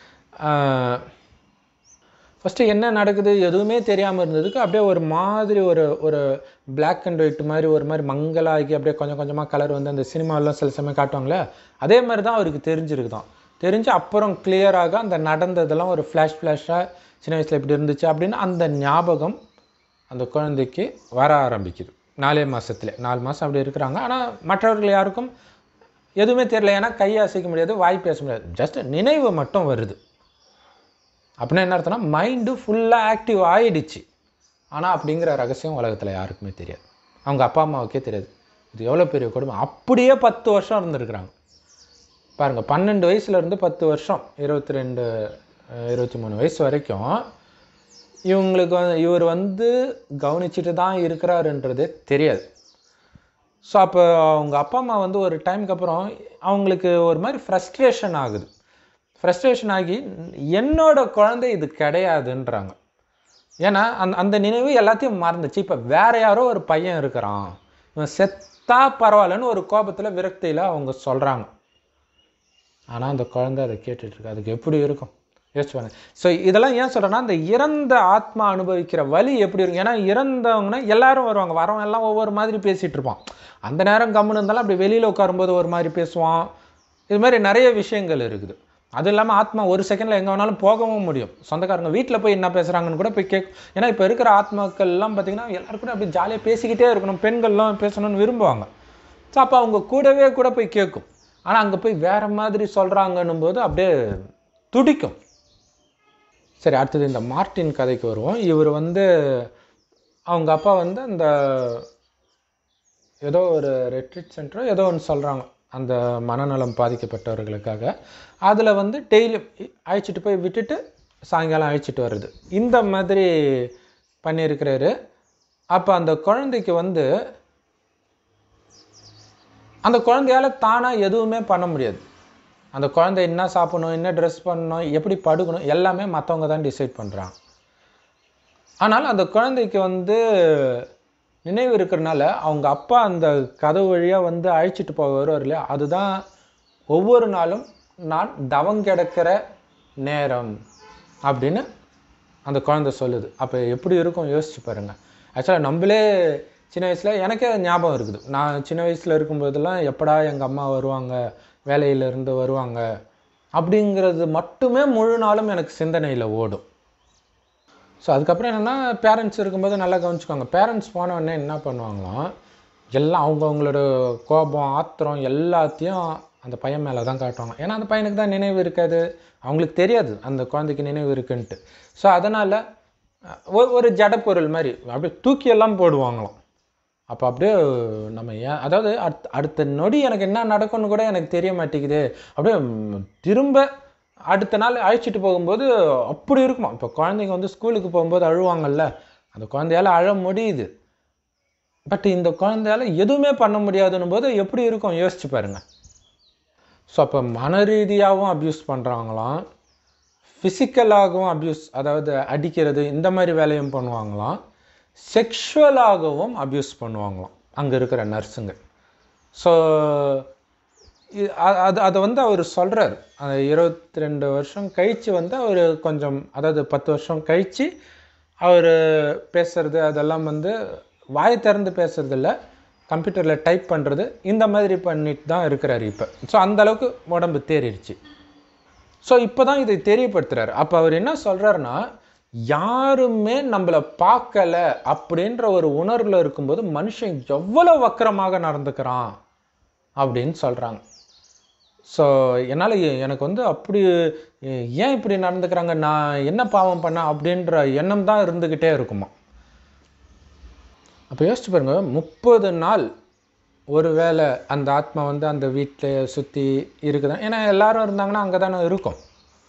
ஃபஸ்ட்டு என்ன நடக்குது எதுவுமே தெரியாமல் இருந்ததுக்கு அப்படியே ஒரு மாதிரி ஒரு ஒரு பிளாக் அண்ட் ஒயிட் மாதிரி ஒரு மாதிரி மங்கலாகி அப்படியே கொஞ்சம் கொஞ்சமாக கலர் வந்து அந்த சினிமாவெலாம் சில சமயம் காட்டுவாங்களே, அதே மாதிரி தான் அவருக்கு தெரிஞ்சிருக்குதான். தெரிஞ்சு அப்புறம் கிளியராக அந்த நடந்ததெல்லாம் ஒரு ஃப்ளாஷ் ஃப்ளாஷாக சின்ன வயசில் இப்படி இருந்துச்சு அப்படின்னு அந்த ஞாபகம் அந்த குழந்தைக்கு வர ஆரம்பிக்குது. நாலே மாதத்துல நாலு மாதம் அப்படி இருக்கிறாங்க. ஆனால் மற்றவர்கள் யாருக்கும் எதுவுமே தெரியல, ஏன்னா கையை அசைக்க முடியாது, வாய் பேச முடியாது, ஜஸ்ட் நினைவு மட்டும் வருது. அப்படின்னா என்ன அர்த்தம்னா மைண்டு ஃபுல்லாக ஆக்டிவ் ஆகிடுச்சு. ஆனால் அப்படிங்கிற ரகசியம் உலகத்தில் யாருக்குமே தெரியாது, அவங்க அப்பா அம்மாவுக்கே தெரியாது. இது எவ்வளோ பெரிய கொடுமை. அப்படியே பத்து வருஷம் இருந்துருக்குறாங்க பாருங்கள், பன்னெண்டு வயசுலேருந்து பத்து வருஷம் இருபத்தி ரெண்டு இருபத்தி மூணு வயசு வரைக்கும் இவங்களுக்கு வந்து இவர் வந்து கவனிச்சுட்டு தான் இருக்கிறாருன்றதே தெரியாது. ஸோ அப்போ அவங்க அப்பா அம்மா வந்து ஒரு டைமுக்கு அப்புறம் அவங்களுக்கு ஒரு மாதிரி ஃப்ரஸ்ட்ரேஷன் ஆகுது. ஃப்ரஸ்ட்ரேஷன் ஆகி என்னோட குழந்தை இது கிடையாதுன்றாங்க. ஏன்னா அந்த அந்த நினைவு எல்லாத்தையும் மறந்துச்சு. இப்போ வேறு யாரோ ஒரு பையன் இருக்கிறான், இவன் செத்தா பரவாயில்லன்னு ஒரு கோபத்தில் விரக்தியில் அவங்க சொல்கிறாங்க. ஆனால் அந்த குழந்தை அதை கேட்டுட்ருக்கு, அதுக்கு எப்படி இருக்கும் யோசிச்சுவாங்க. ஸோ இதெல்லாம் ஏன் சொல்கிறேன்னா, அந்த இறந்த ஆத்மா அனுபவிக்கிற வலி எப்படி இருக்கும். ஏன்னா இறந்தவங்கன்னா எல்லாரும் வருவாங்க, வரவங்க எல்லாம் ஒவ்வொரு மாதிரி பேசிகிட்டு இருப்பான். அந்த நேரம் கம்முன்னு இருந்தாலும் அப்படி வெளியில் உட்காரும்போது ஒரு மாதிரி பேசுவான். இது மாதிரி நிறைய விஷயங்கள் இருக்குது. அது இல்லாமல் ஆத்மா ஒரு செகண்டில் எங்கே வேணாலும் போகவும் முடியும். சொந்தக்காரங்க வீட்டில் போய் என்ன பேசுகிறாங்கன்னு கூட போய் கேட்கும். ஏன்னா இப்போ இருக்கிற ஆத்மாக்கள்லாம் பார்த்திங்கன்னா எல்லோரும் கூட அப்படி ஜாலியாக பேசிக்கிட்டே இருக்கணும், பெண்கள்லாம் பேசணும்னு விரும்புவாங்க. ஸோ அப்போ அவங்க கூடவே கூட போய் கேட்கும். ஆனால் அங்கே போய் வேறு மாதிரி சொல்கிறாங்கன்னும் போது அப்படியே துடிக்கும். சரி, அடுத்தது இந்த மார்ட்டின் கதைக்கு வருவோம். இவர் வந்து அவங்க அப்பா வந்து அந்த ஏதோ ஒரு ரெட்ரீட் சென்டரோ ஏதோ ஒன்று சொல்கிறாங்க அந்த மனநலம் பாதிக்கப்பட்டவர்களுக்காக. அதில் வந்து டெய்லியும் அழைச்சிட்டு போய் விட்டுட்டு சாயங்காலம் அழைச்சிட்டு வர்றது, இந்த மாதிரி பண்ணியிருக்கிறாரு. அப்போ அந்த குழந்தைக்கு வந்து அந்த குழந்தையால் தானாக எதுவுமே பண்ண முடியாது. அந்த குழந்தை என்ன சாப்பிடணும், என்ன ட்ரெஸ் பண்ணணும், எப்படி படுக்கணும் எல்லாமே மற்றவங்க தான் டிசைட் பண்ணுறாங்க. ஆனால் அந்த குழந்தைக்கு வந்து நினைவு இருக்கிறனால அவங்க அப்பா அந்த கதவு வழியாக வந்து அழைச்சிட்டு போக வருவார் இல்லையா, அதுதான் ஒவ்வொரு நாளும் நான் தவம் கிடக்கிற நேரம் அப்படின்னு அந்த குழந்தை சொல்லுது. அப்போ எப்படி இருக்கும் யோசிச்சு பாருங்கள். ஆக்சுவலாக நம்மளே சின்ன வயசில் எனக்கே ஞாபகம் இருக்குது. நான் சின்ன வயசில் இருக்கும்போதெல்லாம் எப்படா எங்கள் அம்மா வருவாங்க, வேலையிலேருந்து வருவாங்க அப்படிங்கிறது மட்டுமே முழு நாளும் எனக்கு சிந்தனையில் ஓடும். ஸோ அதுக்கப்புறம் என்னென்னா, பேரண்ட்ஸ் இருக்கும்போது நல்லா கவனிச்சுக்கோங்க. பேரண்ட்ஸ் போனவுடனே என்ன பண்ணுவாங்களாம், எல்லாம் அவங்க அவங்களோட கோபம் ஆத்திரம் எல்லாத்தையும் அந்த பையன் மேலே தான் காட்டுவாங்க. ஏன்னா அந்த பையனுக்கு தான் நினைவு இருக்காது, அவங்களுக்கு தெரியாது அந்த குழந்தைக்கு நினைவு இருக்குன்ட்டு. ஸோ அதனால் ஒரு ஜடப்பொருள் மாதிரி அப்படியே தூக்கியெல்லாம் போடுவாங்களாம். அப்போ அப்படியே நம்ம ஏன், அதாவது அடுத்த அடுத்த நொடி எனக்கு என்ன நடக்கும்னு கூட எனக்கு தெரிய மாட்டேங்குது, அப்படியே திரும்ப அடுத்த நாள் அழைச்சிட்டு போகும்போது அப்படி இருக்குமா. இப்போ குழந்தைங்க வந்து ஸ்கூலுக்கு போகும்போது அழுவாங்கல்ல, அந்த குழந்தையால் அழ முடியுது. பட் இந்த குழந்தையால் எதுவுமே பண்ண முடியாதுன்னும் போது எப்படி இருக்கும் யோசிச்சு பாருங்க. ஸோ அப்போ மன ரீதியாகவும் அப்யூஸ் பண்ணுறாங்களாம், ஃபிசிக்கலாகவும் அப்யூஸ், அதாவது அடிக்கிறது இந்த மாதிரி வேலையும் பண்ணுவாங்களாம், செக்ஷுவலாகவும் அப்யூஸ் பண்ணுவாங்களாம் அங்கே இருக்கிற நர்ஸுங்க. ஸோ அது அதை வந்து அவர் சொல்கிறார். அந்த இருபத்தி ரெண்டு வருஷம் கழித்து வந்து அவர் கொஞ்சம், அதாவது பத்து வருஷம் கழித்து அவர் பேசுறது அதெல்லாம் வந்து வாய் திறந்து பேசுறது இல்லை, கம்ப்யூட்டரில் டைப் பண்ணுறது இந்த மாதிரி பண்ணிட்டு தான் இருக்கிறார் இப்போ. ஸோ அந்தளவுக்கு உடம்பு தேறிடுச்சு. ஸோ இப்போ தான் இதை தெரியப்படுத்துகிறார். அப்போ அவர் என்ன சொல்கிறாருன்னா, யாருமே நம்மளை பார்க்கலை அப்படின்ற ஒரு உணர்வில் இருக்கும்போது மனுஷன் எவ்வளோ வக்கரமாக நடந்துக்கிறான் அப்படின்னு சொல்கிறாங்க. ஸோ என்னால் எனக்கு வந்து அப்படி ஏன் இப்படி நடந்துக்கிறாங்க, நான் என்ன பாவம் பண்ணேன் அப்படின்ற எண்ணம் தான் இருந்துக்கிட்டே இருக்குமா. அப்போ யோசிச்சு பாருங்க, முப்பது நாள் ஒரு வேளை அந்த ஆத்மா வந்து அந்த வீட்டில் சுற்றி இருக்குதான், ஏன்னா எல்லாரும் இருந்தாங்கன்னா அங்கே தானே இருக்கும்.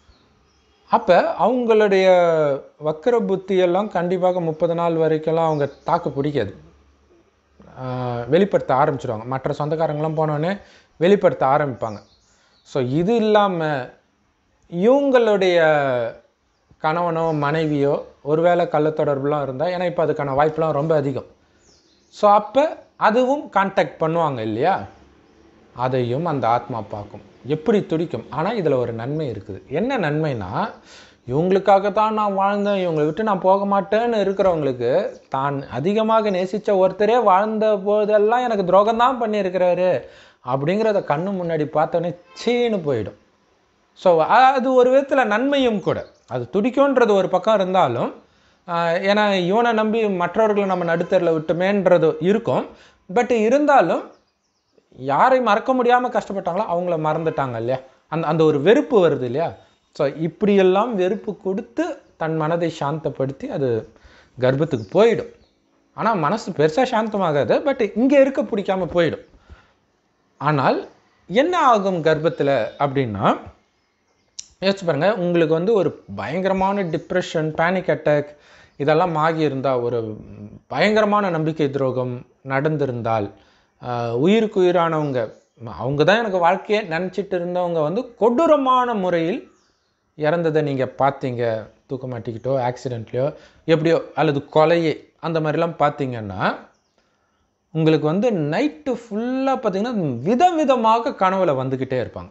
அப்போ அவங்களுடைய வக்கர புத்தியெல்லாம் கண்டிப்பாக முப்பது நாள் வரைக்கும்லாம் அவங்க தாக்கு பிடிக்காது, வெளிப்படுத்த ஆரம்பிச்சிடுவாங்க. மற்ற சொந்தக்காரங்களாம் போனோடனே வெளிப்படுத்த ஆரம்பிப்பாங்க. ஸோ இது இல்லாமல் இவங்களுடைய கணவனோ மனைவியோ ஒருவேளை கள்ளத்தொடர்புலாம் இருந்தால், ஏன்னா இப்போ அதுக்கான வாய்ப்புலாம் ரொம்ப அதிகம். ஸோ அப்போ அதுவும் கான்டாக்ட் பண்ணுவாங்க இல்லையா, அதையும் அந்த ஆத்மா பார்க்கும், எப்படி துடிக்கும். ஆனால் இதில் ஒரு நன்மை இருக்குது. என்ன நன்மைனா, இவங்களுக்காக தான் நான் வாழ்ந்தேன், இவங்களை விட்டு நான் போக மாட்டேன்னு இருக்கிறவங்களுக்கு தான் அதிகமாக நேசித்த ஒருத்தரே வாழ்ந்த போதெல்லாம் எனக்கு துரோகம்தான் பண்ணியிருக்கிறாரு அப்படிங்கிறத கண்ணு முன்னாடி பார்த்தோன்னே சீன்னு போயிடும். ஸோ அது ஒரு விதத்தில் நன்மையும் கூட. அது துடிக்கும்ன்றது ஒரு பக்கம் இருந்தாலும், ஏன்னா இவனை நம்பி மற்றவர்களை நம்ம நடுத்தரில் விட்டுமேன்றது இருக்கும். பட் இருந்தாலும் யாரை மறக்க முடியாமல் கஷ்டப்பட்டாங்களோ அவங்கள மறந்துட்டாங்க இல்லையா, அந்த அந்த ஒரு வெறுப்பு வருது இல்லையா. ஸோ இப்படியெல்லாம் வெறுப்பு கொடுத்து தன் மனதை சாந்தப்படுத்தி அது கர்ப்பத்துக்கு போயிடும். ஆனால் மனசு பெருசாக சாந்தமாகாது, பட் இங்கே இருக்க பிடிக்காமல் போயிடும். ஆனால் என்ன ஆகும் கர்ப்பத்தில் அப்படின்னா, யோசிச்சு பாருங்கள், உங்களுக்கு வந்து ஒரு பயங்கரமான டிப்ரெஷன், பேனிக் அட்டாக் இதெல்லாம் ஆகியிருந்தால், ஒரு பயங்கரமான நம்பிக்கை துரோகம் நடந்திருந்தால், உயிருக்கு உயிரானவங்க, அவங்க தான் எனக்கு வாழ்க்கையை நினச்சிட்டு இருந்தவங்க வந்து கொடூரமான முறையில் இறந்ததை நீங்கள் பார்த்தீங்க, தூக்க மாட்டிக்கிட்டோ ஆக்சிடெண்ட்லையோ எப்படியோ, அல்லது கொலையே அந்த மாதிரிலாம் பார்த்தீங்கன்னா, உங்களுக்கு வந்து நைட்டு ஃபுல்லாக பார்த்தீங்கன்னா விதவிதமாக கனவுல வந்துக்கிட்டே இருப்பாங்க.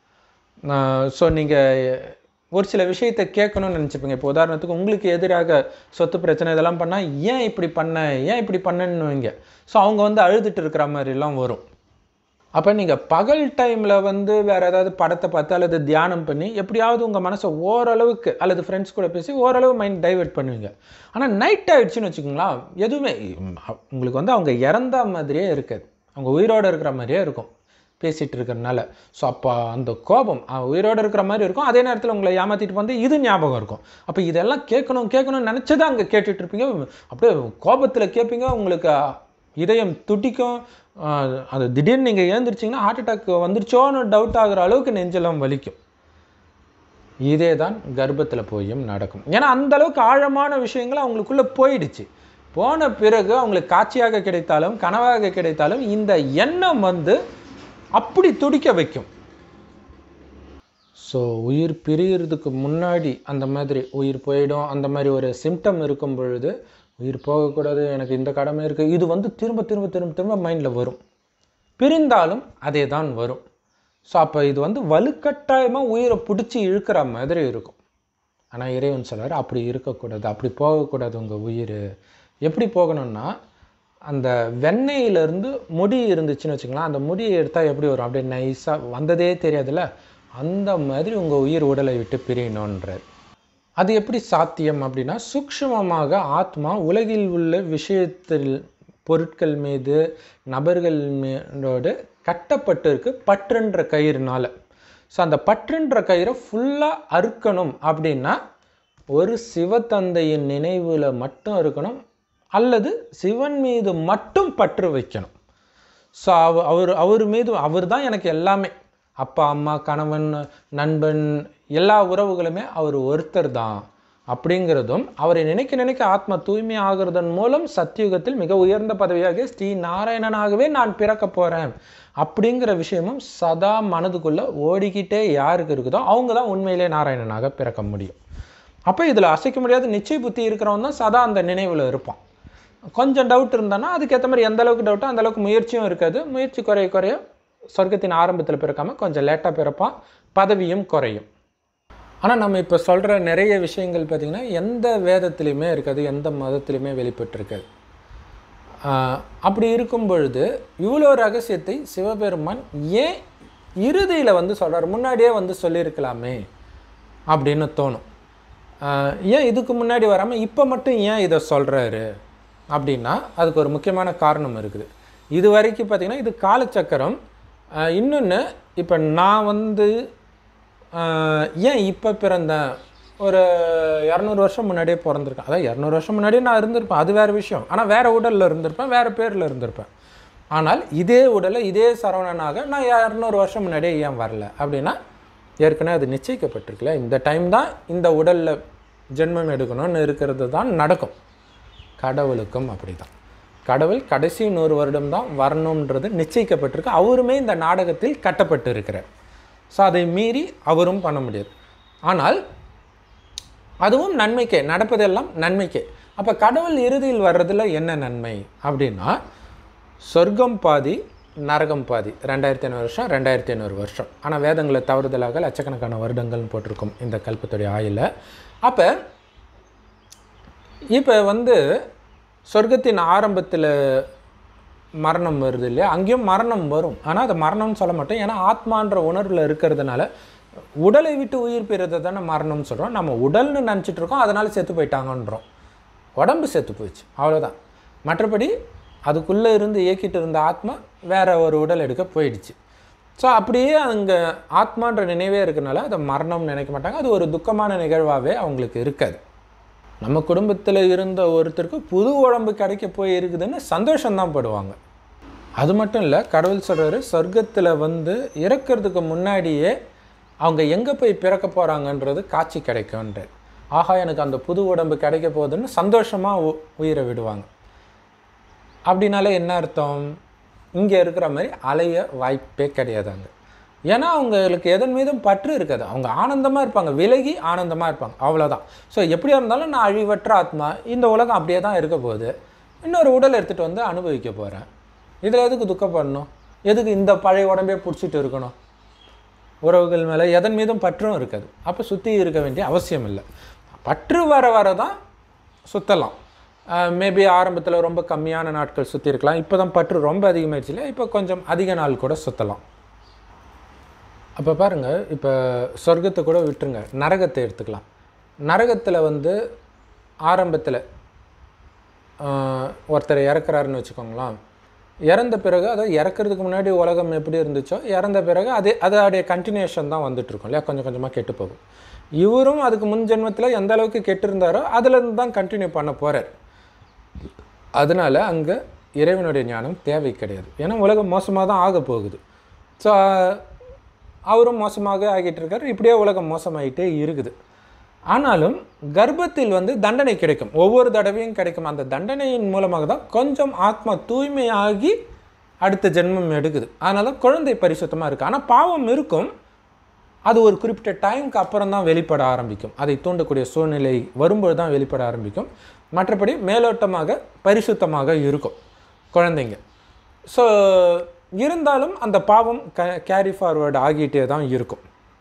ஸோ நீங்கள் ஒரு சில விஷயத்தை கேட்கணும்னு நினச்சிப்பீங்க. இப்போ உதாரணத்துக்கு உங்களுக்கு எதிராக சொத்து பிரச்சனை இதெல்லாம் பண்ணால், ஏன் இப்படி பண்ண ஏன் இப்படி பண்ணன்னு வைங்க. ஸோ அவங்க வந்து அழுதுட்டு இருக்கிற மாதிரிலாம் வரும். அப்போ நீங்கள் பகல் டைமில் வந்து வேறு ஏதாவது படத்தை பார்த்து அல்லது தியானம் பண்ணி எப்படியாவது உங்கள் மனசை ஓரளவுக்கு, அல்லது ஃப்ரெண்ட்ஸ் கூட பேசி ஓரளவு மைண்ட் டைவெர்ட் பண்ணுவீங்க. ஆனால் நைட் ஆகிடுச்சின்னு வச்சுக்கோங்களா, எதுவுமே உங்களுக்கு வந்து அவங்க இறந்த மாதிரியே இருக்காது, அவங்க உயிரோடு இருக்கிற மாதிரியே இருக்கும் பேசிகிட்டு இருக்கிறனால. ஸோ அப்போ அந்த கோபம் உயிரோடு இருக்கிற மாதிரி இருக்கும், அதே நேரத்தில் உங்களை ஏமாற்றிட்டு வந்து இது ஞாபகம் இருக்கும். அப்போ இதெல்லாம் கேட்கணும் கேட்கணும்னு நினச்சதை அங்கே கேட்டுட்ருப்பீங்க, அப்படியே கோபத்தில் கேட்பீங்க, உங்களுக்கு இதயம் துடிக்கும். அது திடீர்னு நீங்கள் ஏந்திரிச்சிங்கன்னா ஹார்ட் அட்டாக் வந்துருச்சோன்னு டவுட் ஆகிற அளவுக்கு நெஞ்செல்லாம் வலிக்கும். இதே தான் கர்ப்பத்தில் போயும் நடக்கும். ஏன்னா அந்த அளவுக்கு ஆழமான விஷயங்கள் அவங்களுக்குள்ளே போயிடுச்சு. போன பிறகு அவங்களுக்கு காட்சியாக கிடைத்தாலும் கனவாக கிடைத்தாலும் இந்த எண்ணம் வந்து அப்படி துடிக்க வைக்கும். ஸோ உயிர் பிரியறதுக்கு முன்னாடி அந்த மாதிரி உயிர் போயிடும், அந்த மாதிரி ஒரு சிம்டம் இருக்கும் பொழுது உயிர் போகக்கூடாது, எனக்கு இந்த கடமை இருக்குது, இது வந்து திரும்ப திரும்ப திரும்ப திரும்ப மைண்டில் வரும். பிரிந்தாலும் அதே தான் வரும். ஸோ அப்போ இது வந்து வலுக்கட்டாயமாக உயிரை பிடிச்சி இழுக்கிற மாதிரி இருக்கும். ஆனால் இறைவன் சொல்வார், அப்படி இருக்கக்கூடாது, அப்படி போகக்கூடாது. உங்கள் உயிர் எப்படி போகணும்னா, அந்த வெண்ணெயிலேருந்து முடி இருந்துச்சுன்னு வச்சுக்கலாம், அந்த முடியை எடுத்தால் எப்படி வரும், அப்படியே நைஸாக வந்ததே தெரியாதுல்ல, அந்த மாதிரி உங்கள் உயிர் உடலை விட்டு பிரியணுன்றார். அது எப்படி சாத்தியம் அப்படின்னா, சூக்ஷ்மமாக ஆத்மா உலகில் உள்ள விஷயத்தில் பொருட்கள் மீது நபர்கள் மீதோடு கட்டப்பட்டு இருக்கு பற்றுன்ற கயிறுனால. ஸோ அந்த பற்றுன்ற கயிறை ஃபுல்லாக அறுக்கணும் அப்படின்னா ஒரு சிவத்தந்தையின் நினைவில் மட்டும் இருக்கணும், அல்லது சிவன் மீது மட்டும் பற்று வைக்கணும். ஸோ அவர் அவர் மீது அவர் தான் எனக்கு எல்லாமே, அப்பா அம்மா கணவன் நண்பன் எல்லா உறவுகளுமே அவர் ஒருத்தர் தான் அப்படிங்கிறதும், அவரை நினைக்க நினைக்க ஆத்மா தூய்மை ஆகிறதன் மூலம் சத்தியுகத்தில் மிக உயர்ந்த பதவியாக ஸ்ரீ நாராயணனாகவே நான் பிறக்க போகிறேன் அப்படிங்கிற விஷயமும் சதா மனதுக்குள்ளே ஓடிக்கிட்டே யாருக்கு இருக்குதோ அவங்க தான் உண்மையிலே நாராயணனாக பிறக்க முடியும். அப்போ இதில் அசைக்க முடியாத நிச்சய புத்தி இருக்கிறவன் தான் சதா அந்த நினைவில் இருப்பான். கொஞ்சம் டவுட் இருந்தானா அதுக்கேற்ற மாதிரி எந்த அளவுக்கு டவுட்டோ அந்த அளவுக்கு முயற்சியும் இருக்காது. முயற்சி குறைய குறைய சொர்க்கத்தின் ஆரம்பத்தில் பிறக்காமல் கொஞ்சம் லேட்டாக பிறப்பான், பதவியும் குறையும். ஆனால் நம்ம இப்போ சொல்கிற நிறைய விஷயங்கள் பார்த்திங்கன்னா எந்த வேதத்துலேயுமே இருக்காது, எந்த மதத்துலேயுமே வெளிப்பட்டிருக்காது. அப்படி இருக்கும் பொழுது இவ்வளோ ரகசியத்தை சிவபெருமான் ஏன் இறுதியில் வந்து சொல்கிறார்? முன்னாடியே வந்து சொல்லியிருக்கலாமே அப்படின்னு தோணும். ஏன் இதுக்கு முன்னாடி வராமல் இப்போ மட்டும் ஏன் இதை சொல்கிறாரு அப்படின்னா அதுக்கு ஒரு முக்கியமான காரணம் இருக்குது. இது வரைக்கும் பார்த்திங்கன்னா இது காலச்சக்கரம். இன்னொன்று, இப்போ நான் வந்து ஏன் இப்போ பிறந்தேன், ஒரு இரநூறு வருஷம் முன்னாடியே பிறந்திருக்கேன். அதான் இரநூறு வருஷம் முன்னாடியே நான் இருந்திருப்பேன், அது வேறு விஷயம். ஆனால் வேறு உடலில் இருந்திருப்பேன், வேறு பேரில் இருந்திருப்பேன். ஆனால் இதே உடலில் இதே சரவணனாக நான் இரநூறு வருஷம் முன்னாடியே ஏன் வரல அப்படின்னா ஏற்கனவே அது நிச்சயிக்கப்பட்டிருக்குல்ல. இந்த டைம் தான் இந்த உடலில் ஜென்மம் எடுக்கணும்னு இருக்கிறது தான் நடக்கும். கடவுளுக்கும் அப்படி தான். கடவுள் கடைசி நூறு வருடம் தான் வரணுன்றது நிச்சயிக்கப்பட்டிருக்கு. அவருமே இந்த நாடகத்தில் கட்டப்பட்டு இருக்கிறார். ஸோ அதை மீறி அவரும் பண்ண முடியாது. ஆனால் அதுவும் நன்மைக்கே, நடப்பதெல்லாம் நன்மைக்கே. அப்போ கடவுள் இறுதியில் வர்றதில் என்ன நன்மை அப்படின்னா, சொர்க்கம் பாதி நரகம் பாதி, ரெண்டாயிரத்தி ஐநூறு வருஷம் ரெண்டாயிரத்தி ஐநூறு வருஷம். ஆனால் வேதங்களை தவறுதலாக லட்சக்கணக்கான வருடங்கள்னு போட்டிருக்கும் இந்த கல்பத்துடைய ஆயுள. அப்போ இப்போ வந்து சொர்க்கத்தின் ஆரம்பத்தில் மரணம் வருது இல்லையா, அங்கேயும் மரணம் வரும். ஆனால் அது மரணம்னு சொல்ல மாட்டோம், ஏன்னா ஆத்மான்ற உணர்வில் இருக்கிறதுனால உடலை விட்டு உயிர் பெறுறதை தானே மரணம்னு சொல்கிறோம். நம்ம உடல்னு நினச்சிட்டு இருக்கோம், அதனால் செத்து போயிட்டாங்கன்றோம். உடம்பு செத்து போயிடுச்சு, அவ்வளோதான். மற்றபடி அதுக்குள்ளே இருந்து இயக்கிட்டு இருந்த ஆத்மா வேறு ஒரு உடல் எடுக்க போயிடுச்சு. ஸோ அப்படியே அங்கே ஆத்மான்ற நினைவே இருக்கிறனால அதை மரணம்னு நினைக்க மாட்டாங்க. அது ஒரு துக்கமான நிகழ்வாகவே அவங்களுக்கு இருக்காது. நம்ம குடும்பத்தில் இருந்த ஒருத்தருக்கு புது உடம்பு கிடைக்க போய் இருக்குதுன்னு சந்தோஷம்தான் படுவாங்க. அது மட்டும் இல்லை, கடவுள் சொல்கிறாரு சொர்க்கத்தில் வந்து இறக்கிறதுக்கு முன்னாடியே அவங்க எங்கே போய் பிறக்க போகிறாங்கன்றது காட்சி கிடைக்கும்ன்ற. ஆஹா, எனக்கு அந்த புது உடம்பு கிடைக்க போகுதுன்னு சந்தோஷமாக உயிரை விடுவாங்க. அப்படின்னாலே என்ன அர்த்தம்? இங்கே இருக்கிற மாதிரி அலைய வாய்ப்பே கிடையாதாங்க. ஏன்னா அவங்களுக்கு எதன் மீதும் பற்று இருக்காது. அவங்க ஆனந்தமாக இருப்பாங்க, விலகி ஆனந்தமாக இருப்பாங்க, அவ்வளோதான். ஸோ எப்படியா இருந்தாலும் நான் அழிவற்ற ஆத்மா, இந்த உலகம் அப்படியே தான் இருக்க போகுது, இன்னொரு உடல் எடுத்துகிட்டு வந்து அனுபவிக்க போகிறேன். இதில் எதுக்கு துக்கப்படணும்? எதுக்கு இந்த பழைய உடம்பே பிடிச்சிட்டு இருக்கணும்? உறவுகள் மேலே எதன் மீதும் பற்றும் இருக்காது. அப்போ சுற்றி இருக்க வேண்டிய அவசியம் இல்லை. பற்று வர வர தான் சுற்றலாம். மேபி ஆரம்பத்தில் ரொம்ப கம்மியான நாட்கள் சுற்றி இருக்கலாம். இப்போ தான் பற்று ரொம்ப அதிகமாகிடுச்சு இல்லை, இப்போ கொஞ்சம் அதிக நாள் கூட சுற்றலாம். அப்போ பாருங்கள், இப்போ சொர்க்கத்தை கூட விட்டுருங்க, நரகத்தை எடுத்துக்கலாம். நரகத்தில் வந்து ஆரம்பத்தில் ஒருத்தர் இறக்குறாருன்னு வச்சுக்கோங்களேன். இறந்த பிறகு, அதாவது இறக்கிறதுக்கு முன்னாடி உலகம் எப்படி இருந்துச்சோ, இறந்த பிறகு அதே அதோடைய கண்டினியூஷன் தான் வந்துட்டுருக்கோம் இல்லையா, கொஞ்சம் கொஞ்சமாக கெட்டு போகும். இவரும் அதுக்கு முன் ஜென்மத்தில் எந்த அளவுக்கு கெட்டு இருந்தாரோ அதுலேருந்து தான் கண்டினியூ பண்ண போகிறார். அதனால் அங்கே இறைவனுடைய ஞானம் தேவை கிடையாது. ஏன்னா உலகம் மோசமாக தான் ஆக போகுது. ஸோ அவரும் மோசமாக ஆகிட்டு இருக்கார். இப்படியே உலகம் மோசமாகிட்டே இருக்குது. ஆனாலும் கர்ப்பத்தில் வந்து தண்டனை கிடைக்கும், ஒவ்வொரு தடவையும் கிடைக்கும். அந்த தண்டனையின் மூலமாக தான் கொஞ்சம் ஆத்மா தூய்மையாகி அடுத்த ஜென்மம் எடுக்குது. அதனால தான் குழந்தை பரிசுத்தமாக இருக்குது. ஆனால் பாவம் இருக்கும், அது ஒரு குறிப்பிட்ட டைமுக்கு அப்புறம் தான் வெளிப்பட ஆரம்பிக்கும். அதை தூண்டக்கூடிய சூழ்நிலை வரும்போது தான் வெளிப்பட ஆரம்பிக்கும். மற்றபடி மேலோட்டமாக பரிசுத்தமாக இருக்கும் குழந்தைங்க. ஸோ இருந்தாலும் அந்த பாவம் க கேரி ஃபார்வர்டு ஆகிட்டே தான் இருக்கும்.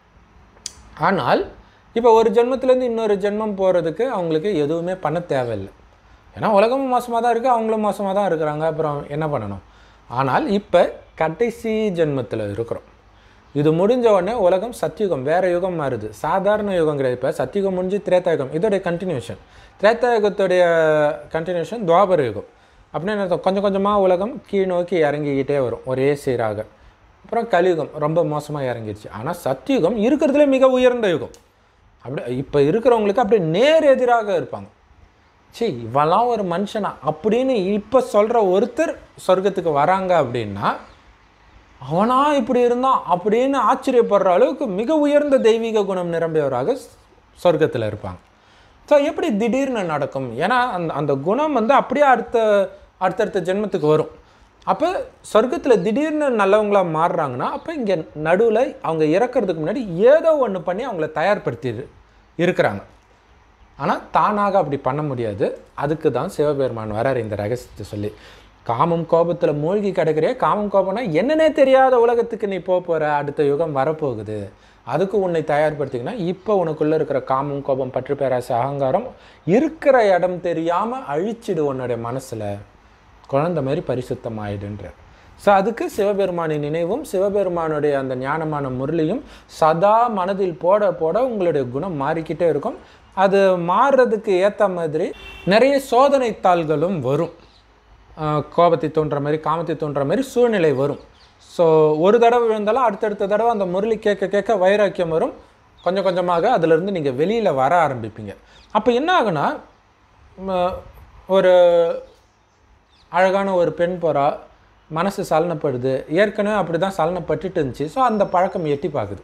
ஆனால் இப்போ ஒரு ஜென்மத்திலேருந்து இன்னொரு ஜென்மம் போகிறதுக்கு அவங்களுக்கு எதுவுமே பண்ண தேவையில்லை. ஏன்னா உலகமும் மோசமாக தான் இருக்குது, அவங்களும் மோசமாக தான் இருக்கிறாங்க, அப்புறம் என்ன பண்ணணும்? ஆனால் இப்போ கடைசி ஜென்மத்தில் இருக்கிறோம். இது முடிஞ்ச உடனே உலகம் சத்தியுகம், வேறு யுகம் மாறுது. சாதாரண யுகம் கிடையாது. இப்போ சத்தியுகம் முடிஞ்சு திரேதாயுகம், இதோடைய கண்டினியூஷன். திரேதாயுகத்துடைய கண்டினியூஷன் துவாபர யுகம். அப்படின்னு அர்த்தம், கொஞ்சம் கொஞ்சமாக உலகம் கீழ் நோக்கி இறங்கிக்கிட்டே வரும் ஒரே சீராக. அப்புறம் கலியுகம் ரொம்ப மோசமாக இறங்கிடுச்சு. ஆனால் சத்தியுகம் இருக்கிறதுலே மிக உயர்ந்த யுகம். அப்படியே இப்போ இருக்கிறவங்களுக்கு அப்படியே நேர் எதிராக இருப்பாங்க. சரி, இவெல்லாம் ஒரு மனுஷனா அப்படின்னு இப்போ சொல்கிற ஒருத்தர் சொர்க்கத்துக்கு வராங்க அப்படின்னா அவனா இப்படி இருந்தான் அப்படின்னு ஆச்சரியப்படுற அளவுக்கு மிக உயர்ந்த தெய்வீக குணம் நிரம்பியவராக சொர்க்கத்தில் இருப்பாங்க. ஸோ எப்படி திடீர்னு நடக்கும்? ஏன்னா அந்த அந்த குணம் வந்து அப்படியே அடுத்த அடுத்தடுத்த ஜென்மத்துக்கு வரும். அப்போ சொர்க்கத்தில் திடீர்னு நல்லவங்களாக மாறுறாங்கன்னா அப்போ இங்கே நடுவில் அவங்க இறக்கிறதுக்கு முன்னாடி ஏதோ ஒன்று பண்ணி அவங்கள தயார்படுத்தி இருக்கிறாங்க. ஆனால் தானாக அப்படி பண்ண முடியாது. அதுக்கு தான் சிவபெருமான் வரார் இந்த ரகசியத்தை சொல்லி. காமம் கோபத்தில் மூழ்கி கிடக்கிறிய, காமம் கோபம்னா என்னன்னே தெரியாத உலகத்துக்கு நீ போக போகிற, அடுத்த யுகம் வரப்போகுது, அதுக்கு உன்னை தயார்படுத்திங்கன்னா இப்போ உனக்குள்ளே இருக்கிற காமம் கோபம் பற்று பேராசை அகங்காரம் இருக்கிற இடம் தெரியாமல் அழிச்சிடு உன்னுடைய மனசில், குழந்தை மாதிரி பரிசுத்தமாயிடுன்ற. ஸோ அதுக்கு சிவபெருமானின் நினைவும் சிவபெருமானுடைய அந்த ஞானமான முரளியும் சதா மனதில் போட போட உங்களுடைய குணம் மாறிக்கிட்டே இருக்கும். அது மாறுறதுக்கு ஏற்ற மாதிரி நிறைய சோதனை தாள்களும் வரும். கோபத்தை தோன்ற மாதிரி காமத்தை தோன்ற மாதிரி சூழ்நிலை வரும். ஸோ ஒரு தடவை விழுந்தாலும் அடுத்தடுத்த தடவை அந்த முரளி கேட்க கேட்க வைராக்கியம் வரும். கொஞ்சம் கொஞ்சமாக அதிலிருந்து நீங்கள் வெளியில் வர ஆரம்பிப்பீங்க. அப்போ என்ன ஆகுனா, ஒரு அழகான ஒரு பெண் போகிறா, மனசு சலனப்படுது, ஏற்கனவே அப்படி தான் சலனப்பட்டுட்டு இருந்துச்சு. ஸோ அந்த பழக்கம் எட்டி பார்க்குது,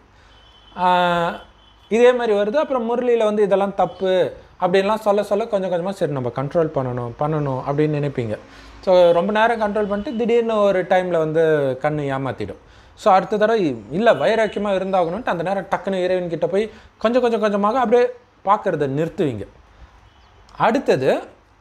இதே மாதிரி வருது. அப்புறம் முரளியில் வந்து இதெல்லாம் தப்பு அப்படின்லாம் சொல்ல சொல்ல கொஞ்சம் கொஞ்சமாக சரி நம்ம கண்ட்ரோல் பண்ணணும் பண்ணணும் அப்படின்னு நினைப்பீங்க. ஸோ ரொம்ப நேரம் கண்ட்ரோல் பண்ணிட்டு திடீர்னு ஒரு டைமில் வந்து கண்ணு ஏமாற்றிடும். ஸோ அடுத்த தடவை இல்லை வைராக்கியமாக இருந்தாகணுன்ட்டு அந்த நேரம் டக்குன்னு இறைவன்கிட்ட போய் கொஞ்சம் கொஞ்சம் கொஞ்சமாக அப்படியே பார்க்குறத நிறுத்துவீங்க. அடுத்தது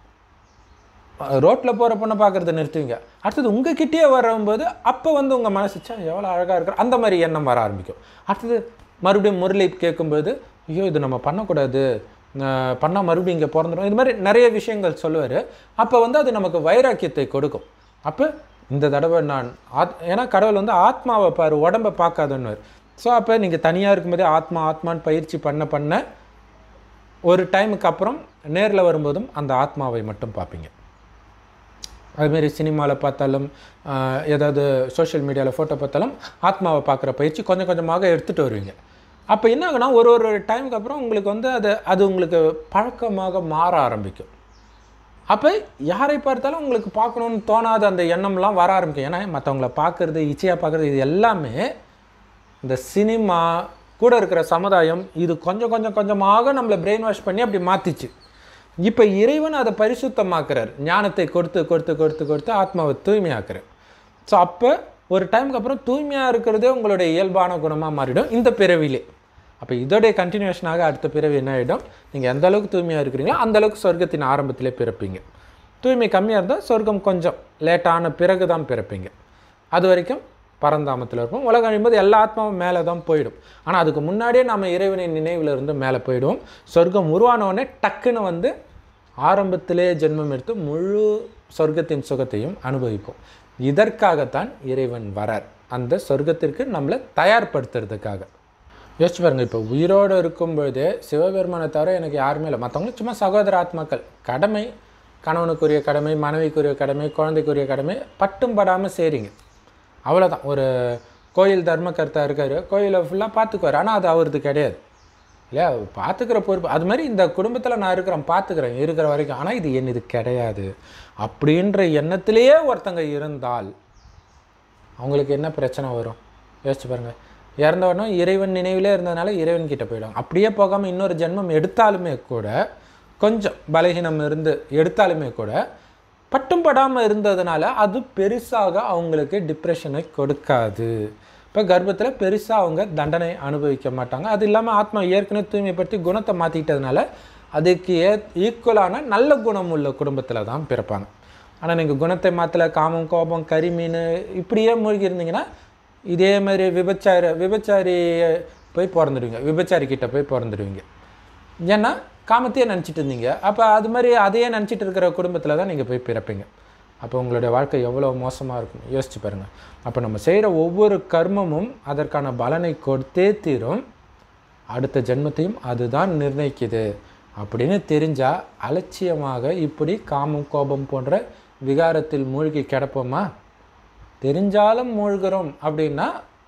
ரோட்டில் போகிற பொண்ணை பார்க்குறத நிறுத்துவீங்க. அடுத்தது உங்கள் கிட்டே வரும்போது அப்போ வந்து உங்கள் மனசுச்சா எவ்வளோ அழகாக இருக்கிற அந்த மாதிரி எண்ணம் வர ஆரம்பிக்கும். அடுத்தது மறுபடியும் முரளி கேட்கும்போது ஐயோ இது நம்ம பண்ணக்கூடாது, பண்ணால் மறுபடியும் இங்கே பிறந்துடும், இது மாதிரி நிறைய விஷயங்கள் சொல்லுவார். அப்போ வந்து அது நமக்கு வைராக்கியத்தை கொடுக்கும். அப்போ இந்த தடவை நான் ஆத் ஏன்னா கடவுள் வந்து ஆத்மாவை பாரு உடம்பை பார்க்காதுன்னு. ஸோ அப்போ நீங்கள் தனியாக இருக்கும்போதே ஆத்மா ஆத்மான்னு பயிற்சி பண்ண பண்ண ஒரு டைமுக்கு அப்புறம் நேரில் வரும்போதும் அந்த ஆத்மாவை மட்டும் பார்ப்பீங்க. அதுமாரி சினிமாவில் பார்த்தாலும் ஏதாவது சோஷியல் மீடியாவில் ஃபோட்டோ பார்த்தாலும் ஆத்மாவை பார்க்குற பயிற்சி கொஞ்சம் கொஞ்சமாக எடுத்துகிட்டு வருவீங்க. அப்போ என்ன ஆகுனா ஒரு ஒரு டைமுக்கு அப்புறம் உங்களுக்கு வந்து அது அது உங்களுக்கு பழக்கமாக மாற ஆரம்பிக்கும். அப்போ யாரை பார்த்தாலும் உங்களுக்கு பார்க்கணுன்னு தோணாத அந்த எண்ணம்லாம் வர ஆரம்பிக்கும். ஏன்னா மற்றவங்கள பார்க்குறது இச்சையாக பார்க்குறது இது எல்லாமே இந்த சினிமா கூட இருக்கிற சமுதாயம் இது கொஞ்சம் கொஞ்சம் கொஞ்சமாக நம்மளை பிரெயின் வாஷ் பண்ணி அப்படி மாற்றிச்சு. இப்போ இறைவன் அதை பரிசுத்தமாக்குறார், ஞானத்தை கொடுத்து கொடுத்து கொடுத்து கொடுத்து ஆத்மாவை தூய்மையாக்குறார். ஸோ அப்போ ஒரு டைமுக்கு அப்புறம் தூய்மையாக இருக்கிறதே உங்களுடைய இயல்பான குணமாக மாறிடும் இந்த பிறவிலே. அப்போ இதோடைய கண்டினியூஷனாக அடுத்த பிறவி என்ன ஆகிடும், நீங்கள் எந்த அளவுக்கு தூய்மையாக இருக்கிறீங்களோ அந்தளவுக்கு சொர்க்கத்தின் ஆரம்பத்திலே பிறப்பீங்க. தூய்மை கம்மியாக இருந்தால் சொர்க்கம் கொஞ்சம் லேட்டான பிறகு தான் பிறப்பீங்க. அது வரைக்கும் பரந்தாமத்தில் இருக்கும். உலகம் அழியும்போது எல்லா ஆத்மாவும் மேலே தான் போயிடும். ஆனால் அதுக்கு முன்னாடியே நம்ம இறைவனின் நினைவில் இருந்து மேலே போயிடுவோம். சொர்க்கம் உருவானவுடனே டக்குன்னு வந்து ஆரம்பத்திலே ஜென்மம் எடுத்து முழு சொர்க்கத்தின் சுகத்தையும் அனுபவிப்போம். இதற்காகத்தான் இறைவன் வரார், அந்த சொர்க்கத்திற்கு நம்மளை தயார்படுத்துறதுக்காக. யோசிச்சு பாருங்கள், இப்போ உயிரோடு இருக்கும்பொழுதே சிவபெருமானை தவிர எனக்கு யாருமே இல்லை, மற்றவங்களும் சும்மா சகோதர ஆத்மாக்கள். கடமை கணவனுக்குரிய கடமை, மனைவிக்குரிய கடமை, குழந்தைக்குரிய கடமை பட்டும் படாமல் செய்கிறீங்க, அவ்வளோதான். ஒரு கோயில் தர்மகர்த்தா இருக்கார், கோயிலை ஃபுல்லாக பார்த்துக்குவார், ஆனால் அது அவரது கிடையாது இல்லையா, பார்த்துக்கிற பொறுப்பு. அது மாதிரி இந்த குடும்பத்தில் நான் இருக்கிறேன், பார்த்துக்கிறேன் இருக்கிற வரைக்கும், ஆனால் இது என் இது கிடையாது அப்படின்ற எண்ணத்திலேயே ஒருத்தங்க இருந்தால் அவங்களுக்கு என்ன பிரச்சனை வரும் யோசிச்சு பாருங்கள். இறந்தவொடனே இறைவன் நினைவிலே இருந்ததுனால இறைவன் கிட்டே போயிடும். அப்படியே போகாமல் இன்னொரு ஜென்மம் எடுத்தாலுமே கூட, கொஞ்சம் பலகீனம் இருந்து எடுத்தாலுமே கூட பட்டும் படாமல் இருந்ததுனால அது பெருசாக அவங்களுக்கு டிப்ரெஷனை கொடுக்காது. இப்போ கர்ப்பத்தில் பெருசாக அவங்க தண்டனை அனுபவிக்க மாட்டாங்க. அது இல்லாமல் ஆத்மா ஏற்கனவே தூய்மைப்படுத்தி குணத்தை மாற்றிக்கிட்டதுனால அதுக்கு ஏ ஈக்குவலான நல்ல குணம் உள்ள குடும்பத்தில் தான் பிறப்பாங்க. ஆனால் நீங்கள் குணத்தை மாற்றலை, காமம் கோபம் கரிமீன் இப்படியே மூழ்கி இருந்தீங்கன்னா இதே மாதிரி விபச்சார விபச்சாரி போய் பிறந்துடுவீங்க, விபச்சாரிக்கிட்ட போய் பிறந்துடுவீங்க. ஏன்னா காமத்தையே நினச்சிட்டு இருந்தீங்க. அப்போ அது மாதிரி அதையே நினச்சிட்டு இருக்கிற குடும்பத்தில் தான் நீங்கள் போய் பிறப்பீங்க. அப்போ உங்களுடைய வாழ்க்கை எவ்வளோ மோசமாக இருக்கும் யோசிச்சு பாருங்கள். அப்போ நம்ம செய்கிற ஒவ்வொரு கர்மமும் அதற்கான பலனை கொடுத்தே தீரும், அடுத்த ஜென்மத்தையும் அதுதான் நிர்ணயிக்குது அப்படின்னு தெரிஞ்சால் அலட்சியமாக இப்படி காமம் கோபம் போன்ற விகாரத்தில் மூழ்கி கிடப்போமா? தெரிஞ்சாலும் மூழ்கிறோம் அப்படின்னா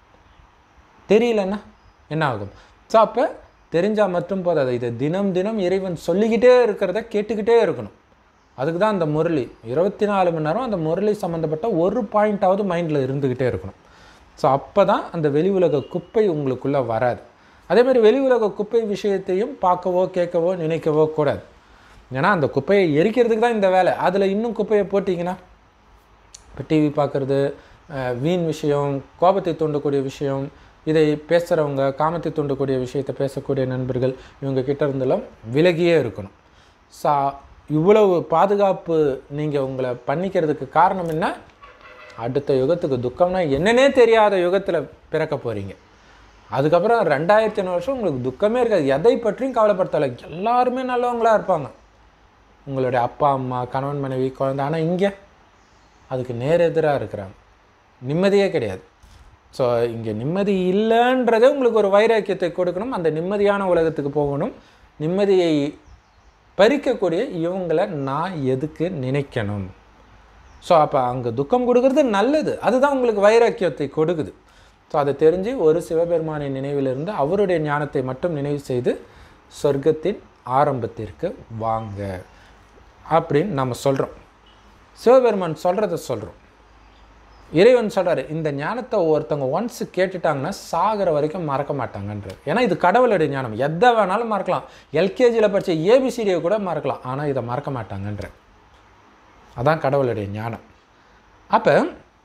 தெரியலன்னா என்ன ஆகும்? ஸோ அப்போ தெரிஞ்சால் மட்டும் போதாது, இதை தினம் தினம் இறைவன் சொல்லிக்கிட்டே இருக்கிறத கேட்டுக்கிட்டே இருக்கணும். அதுக்கு தான் அந்த முரளி இருபத்தி நாலு மணி நேரம் அந்த முரளி சம்மந்தப்பட்ட ஒரு பாயிண்ட்டாவது மைண்டில் இருந்துக்கிட்டே இருக்கணும். ஸோ அப்போ தான் அந்த வெளி உலக குப்பை உங்களுக்குள்ளே வராது. அதே மாதிரி வெளி உலக குப்பை விஷயத்தையும் பார்க்கவோ கேட்கவோ நினைக்கவோ கூடாது. ஏன்னா அந்த குப்பையை எரிக்கிறதுக்கு தான் இந்த வேலை. அதில் இன்னும் குப்பையை போட்டிங்கன்னா இப்போ டிவி பார்க்குறது, வீண் விஷயம், கோபத்தை தூண்டக்கூடிய விஷயம், இதை பேசுகிறவங்க, காமத்தை தூண்டக்கூடிய விஷயத்தை பேசக்கூடிய நண்பர்கள், இவங்க கிட்ட இருந்தெல்லாம் விலகியே இருக்கணும். ஸோ இவ்வளவு பாதுகாப்பு நீங்கள் உங்களை பண்ணிக்கிறதுக்கு காரணம் என்ன? அடுத்த யுகத்துக்கு துக்கம்னா என்னன்னே தெரியாத யுகத்தில் பிறக்க போகிறீங்க. அதுக்கப்புறம் ரெண்டாயிரத்தி ஐநூறு வருஷம் உங்களுக்கு துக்கமே இருக்காது. எதை பற்றியும் கவலைப்படுத்தலை, எல்லாருமே நல்லவங்களாக இருப்பாங்க, உங்களுடைய அப்பா அம்மா, கணவன் மனைவி, குழந்தை. ஆனால் இங்கே அதுக்கு நேர் எதிராக இருக்கிறாங்க, நிம்மதியே கிடையாது. ஸோ இங்கே நிம்மதி இல்லைன்றதே உங்களுக்கு ஒரு வைராக்கியத்தை கொடுக்கணும். அந்த நிம்மதியான உலகத்துக்கு போகணும். நிம்மதியை பறிக்கக்கூடிய இவங்களை நான் எதுக்கு நினைக்கணும்? ஸோ அப்போ அங்கே துக்கம் கொடுக்கறது நல்லது, அதுதான் உங்களுக்கு வைராக்கியத்தை கொடுக்குது. ஸோ அதை தெரிஞ்சு ஒரு சிவபெருமானின் நினைவிலிருந்து அவருடைய ஞானத்தை மட்டும் நினைவு செய்து சொர்க்கத்தின் ஆரம்பத்திற்கு வாங்க அப்படின்னு நம்ம சொல்கிறோம். சிவபெருமான் சொல்கிறத சொல்கிறோம். இறைவன் சொல்கிறாரு, இந்த ஞானத்தை ஒருத்தவங்க ஒன்ஸ் கேட்டுட்டாங்கன்னா சாகிற வரைக்கும் மறக்க மாட்டாங்கன்றார். ஏன்னா இது கடவுளுடைய ஞானம், எதை வேணாலும் மறக்கலாம். எல்கேஜியில் படித்த ஏபிசிடியை கூட மறக்கலாம், ஆனால் இதை மறக்க மாட்டாங்கன்ற. அதான் கடவுளுடைய ஞானம். அப்போ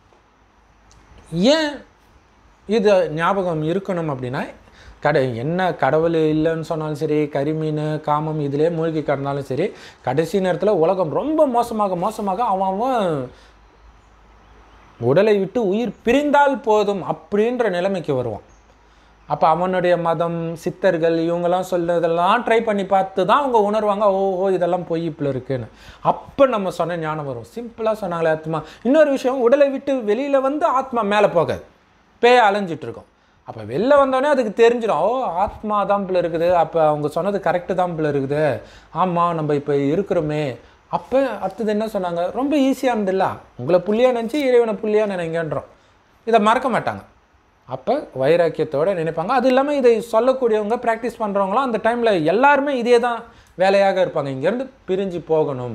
ஏன் இது ஞாபகம் இருக்கணும் அப்படின்னா, கடை என்ன கடவுள் இல்லைன்னு சொன்னாலும் சரி, கரிமீன் காமம் இதிலே மூழ்கி கிடந்தாலும் சரி, கடைசி நேரத்தில் உலகம் ரொம்ப மோசமாக மோசமாக அவன் அவன் உடலை விட்டு உயிர் பிரிந்தால் போதும் அப்படின்ற நிலைமைக்கு வருவான். அப்போ அவனுடைய மதம், சித்தர்கள் இவங்கெல்லாம் சொல்றதெல்லாம் ட்ரை பண்ணி பார்த்து தான் அவங்க உணர்வாங்க, ஓஹோ இதெல்லாம் பொய் இப்படி இருக்குன்னு. அப்போ நம்ம சொன்ன ஞானம் வரும். சிம்பிளாக சொன்னாங்களே ஆத்மா. இன்னொரு விஷயம், உடலை விட்டு வெளியில் வந்து ஆத்மா மேலே போகாது, பேய அலைஞ்சிட்டு இருக்கும். அப்போ வெளில வந்தோடனே அதுக்கு தெரிஞ்சிடும், ஓ ஆத்மா தான் பிள்ளை இருக்குது, அப்போ அவங்க சொன்னது கரெக்டு தான் பிள்ளை இருக்குது, ஆமாம் நம்ம இப்போ இருக்கிறோமே. அப்போ அடுத்தது என்ன சொன்னாங்க, ரொம்ப ஈஸியானதில்ல, உங்களை புள்ளியாக நினச்சி இறைவனை புள்ளியாக நினைங்கன்றோம். இதை மறக்க மாட்டாங்க. அப்போ வைராக்கியத்தோடு நினைப்பாங்க. அது இல்லாமல் இதை சொல்லக்கூடியவங்க, ப்ராக்டிஸ் பண்ணுறவங்களாம் அந்த டைமில் எல்லாருமே இதே தான் வேலையாக இருப்பாங்க, இங்கேருந்து பிரிஞ்சு போகணும்.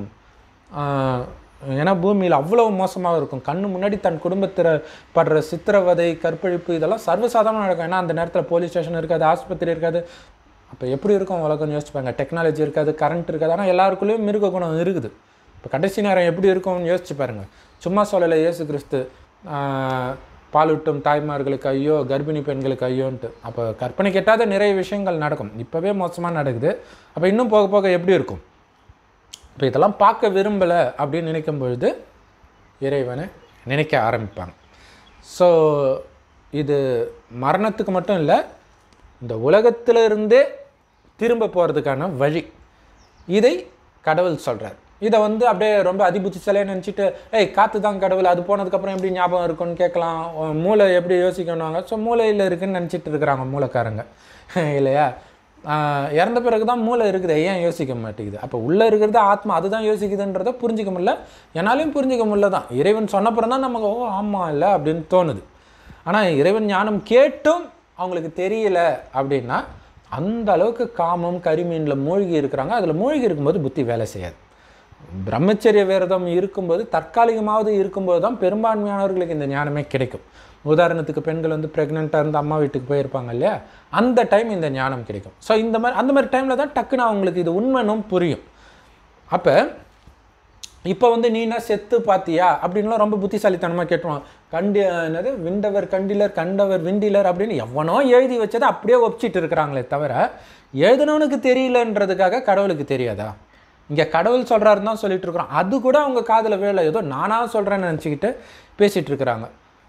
ஏன்னா பூமியில் அவ்வளோ மோசமாக இருக்கும். கண்ணு முன்னாடி தன் குடும்பத்தில் படுற சித்திரவதை, கற்பழிப்பு இதெல்லாம் சர்வசாதாரணமாக நடக்கும். ஏன்னா அந்த நேரத்தில் போலீஸ் ஸ்டேஷன் இருக்காது, ஆஸ்பத்திரி இருக்காது. அப்போ எப்படி இருக்கும் உலகம்னு யோசிச்சுப்பாங்க. டெக்னாலஜி இருக்காது, கரண்ட் இருக்காது, ஆனால் எல்லாருக்குள்ளேயும் மிருக குணம் இருக்குது. இப்போ கடைசி நேரம் எப்படி இருக்கும்னு யோசிச்சு பாருங்கள். சும்மா சொல்லலை இயேசு கிறிஸ்து பாலூட்டும் தாய்மார்களுக்கு ஐயோ, கர்ப்பிணி பெண்களுக்கு ஐயோன்ட்டு. அப்போ கற்பனை கெட்டாத நிறைய விஷயங்கள் நடக்கும். இப்போவே மோசமாக நடக்குது, அப்போ இன்னும் போக போக எப்படி இருக்கும்? இப்போ இதெல்லாம் பார்க்க விரும்பலை அப்படின்னு நினைக்கும் பொழுது இறைவனை நினைக்க ஆரம்பிப்பாங்க. ஸோ இது மரணத்துக்கு மட்டும் இல்லை, இந்த உலகத்திலிருந்தே திரும்ப போகிறதுக்கான வழி. இதை கடவுள் சொல்கிறார். இதை வந்து அப்படியே ரொம்ப அதிபுத்திசாலியாக நினச்சிட்டு, ஏய் காற்று தான் கடவுள், அது போனதுக்கப்புறம் எப்படி ஞாபகம் இருக்குன்னு கேட்கலாம், மூளை எப்படி யோசிக்கணுவாங்க. ஸோ மூளையில் இருக்குதுன்னு நினச்சிட்டு இருக்கிறாங்க மூளைக்காரங்க, இல்லையா? இறந்த பிறகு தான் மூளை இருக்குது, ஏன் யோசிக்க மாட்டேங்குது? அப்போ உள்ளே இருக்கிறது ஆத்மா, அதுதான் யோசிக்குதுன்றதை புரிஞ்சிக்க முடியல, என்னாலையும் புரிஞ்சிக்க முடியல தான். இறைவன் சொன்னப்புறம் தான் நமக்கு ஓ ஆமாம் இல்லை அப்படின்னு தோணுது. ஆனால் இறைவன் ஞானம் கேட்டும் அவங்களுக்கு தெரியல அப்படின்னா அந்த அளவுக்கு காமம் கரிமீனில் மூழ்கி இருக்கிறாங்க. அதில் மூழ்கி இருக்கும்போது புத்தி வேலை செய்யாது. பிரம்மச்சரிய விரதம் இருக்கும்போது, தற்காலிகமாவது இருக்கும்போது தான் பெரும்பான்மையானவர்களுக்கு இந்த ஞானமே கிடைக்கும். உதாரணத்துக்கு பெண்கள் வந்து ப்ரெக்னெண்ட்டாக இருந்து அம்மா வீட்டுக்கு போயிருப்பாங்க இல்லையா, அந்த டைம் இந்த ஞானம் கிடைக்கும். ஸோ இந்த மாதிரி அந்த மாதிரி டைமில் தான் டக்குன்னு அவங்களுக்கு இது உண்மைனும் புரியும். அப்போ இப்போ வந்து நீனா செத்து பார்த்தியா அப்படின்லாம் ரொம்ப புத்திசாலித்தனமாக கேட்டுருவான். கண்டி என்னது விண்டவர் கண்டிலர் கண்டவர் விண்டிலர் அப்படின்னு எவனோ எழுதி வச்சதை அப்படியே ஒப்பிச்சிட்டு இருக்கிறாங்களே தவிர, எழுதினவனுக்கு தெரியலன்றதுக்காக கடவுளுக்கு தெரியாதா? இங்கே கடவுள் சொல்கிறாருன்னு தான் சொல்லிட்டு இருக்கிறோம். அது கூட அவங்க காதில் வேலை, ஏதோ நானாக சொல்கிறேன்னு நினச்சிக்கிட்டு பேசிகிட்டு இருக்கிறாங்க.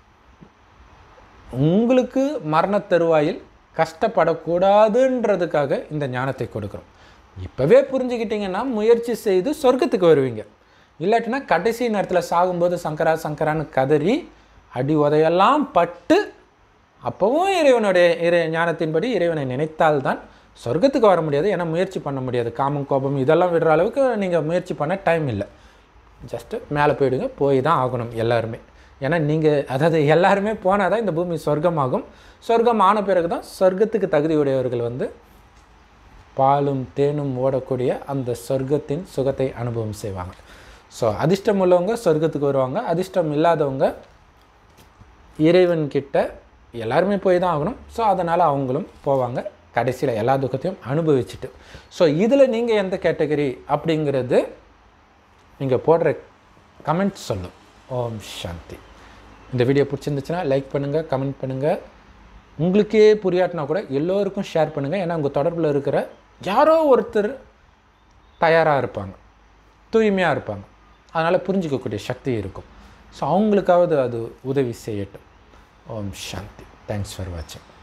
உங்களுக்கு மரண தருவாயில் கஷ்டப்படக்கூடாதுன்றதுக்காக இந்த ஞானத்தை கொடுக்குறோம். இப்போவே புரிஞ்சுக்கிட்டிங்கன்னா முயற்சி செய்து சொர்க்கத்துக்கு வருவீங்க. இல்லாட்டினா கடைசி நேரத்தில் சாகும்போது சங்கரா சங்கரான்னு கதறி அடி உதையெல்லாம் பட்டு அப்போவும் இறைவனுடைய இறை ஞானத்தின்படி இறைவனை நினைத்தால்தான் சொர்க்கத்துக்கு வர முடியாது. ஏன்னா முயற்சி பண்ண முடியாது. காமம் கோபம் இதெல்லாம் விடுற அளவுக்கு நீங்கள் முயற்சி பண்ண டைம் இல்லை. ஜஸ்ட்டு மேலே போயிடுங்க, போய் தான் ஆகணும் எல்லாருமே. ஏன்னா நீங்கள் அதாவது எல்லாருமே போனால் தான் இந்த பூமி சொர்க்கமாகும். சொர்க்கம் ஆன பிறகு தான் சொர்க்கத்துக்கு தகுதியுடையவர்கள் வந்து பாலும் தேனும் ஓடக்கூடிய அந்த சொர்க்கத்தின் சுகத்தை அனுபவம் செய்வாங்க. ஸோ அதிர்ஷ்டம் உள்ளவங்க சொர்க்கத்துக்கு வருவாங்க, அதிர்ஷ்டம் இல்லாதவங்க இறைவன்கிட்ட எல்லாருமே போய் தான் ஆகணும். ஸோ அதனால் அவங்களும் போவாங்க கடைசியில் எல்லா துக்கத்தையும் அனுபவிச்சுட்டு. ஸோ இதில் நீங்கள் எந்த கேட்டகரி அப்படிங்கிறது நீங்கள் போடுற கமெண்ட் சொல்லும். ஓம் சாந்தி. இந்த வீடியோ பிடிச்சிருந்துச்சுன்னா லைக் பண்ணுங்கள், கமெண்ட் பண்ணுங்கள். உங்களுக்கே புரியாட்டினா கூட எல்லோருக்கும் ஷேர் பண்ணுங்கள். ஏன்னா உங்கள் தொடர்பில் இருக்கிற யாரோ ஒருத்தர் தயாராக இருப்பாங்க, தூய்மையாக இருப்பாங்க, அதனால் புரிஞ்சிக்கக்கூடிய சக்தி இருக்கும். ஸோ அவங்களுக்காவது அது உதவி செய்யட்டும். ஓம் சாந்தி. தேங்க்ஸ் ஃபார் வாட்சிங்.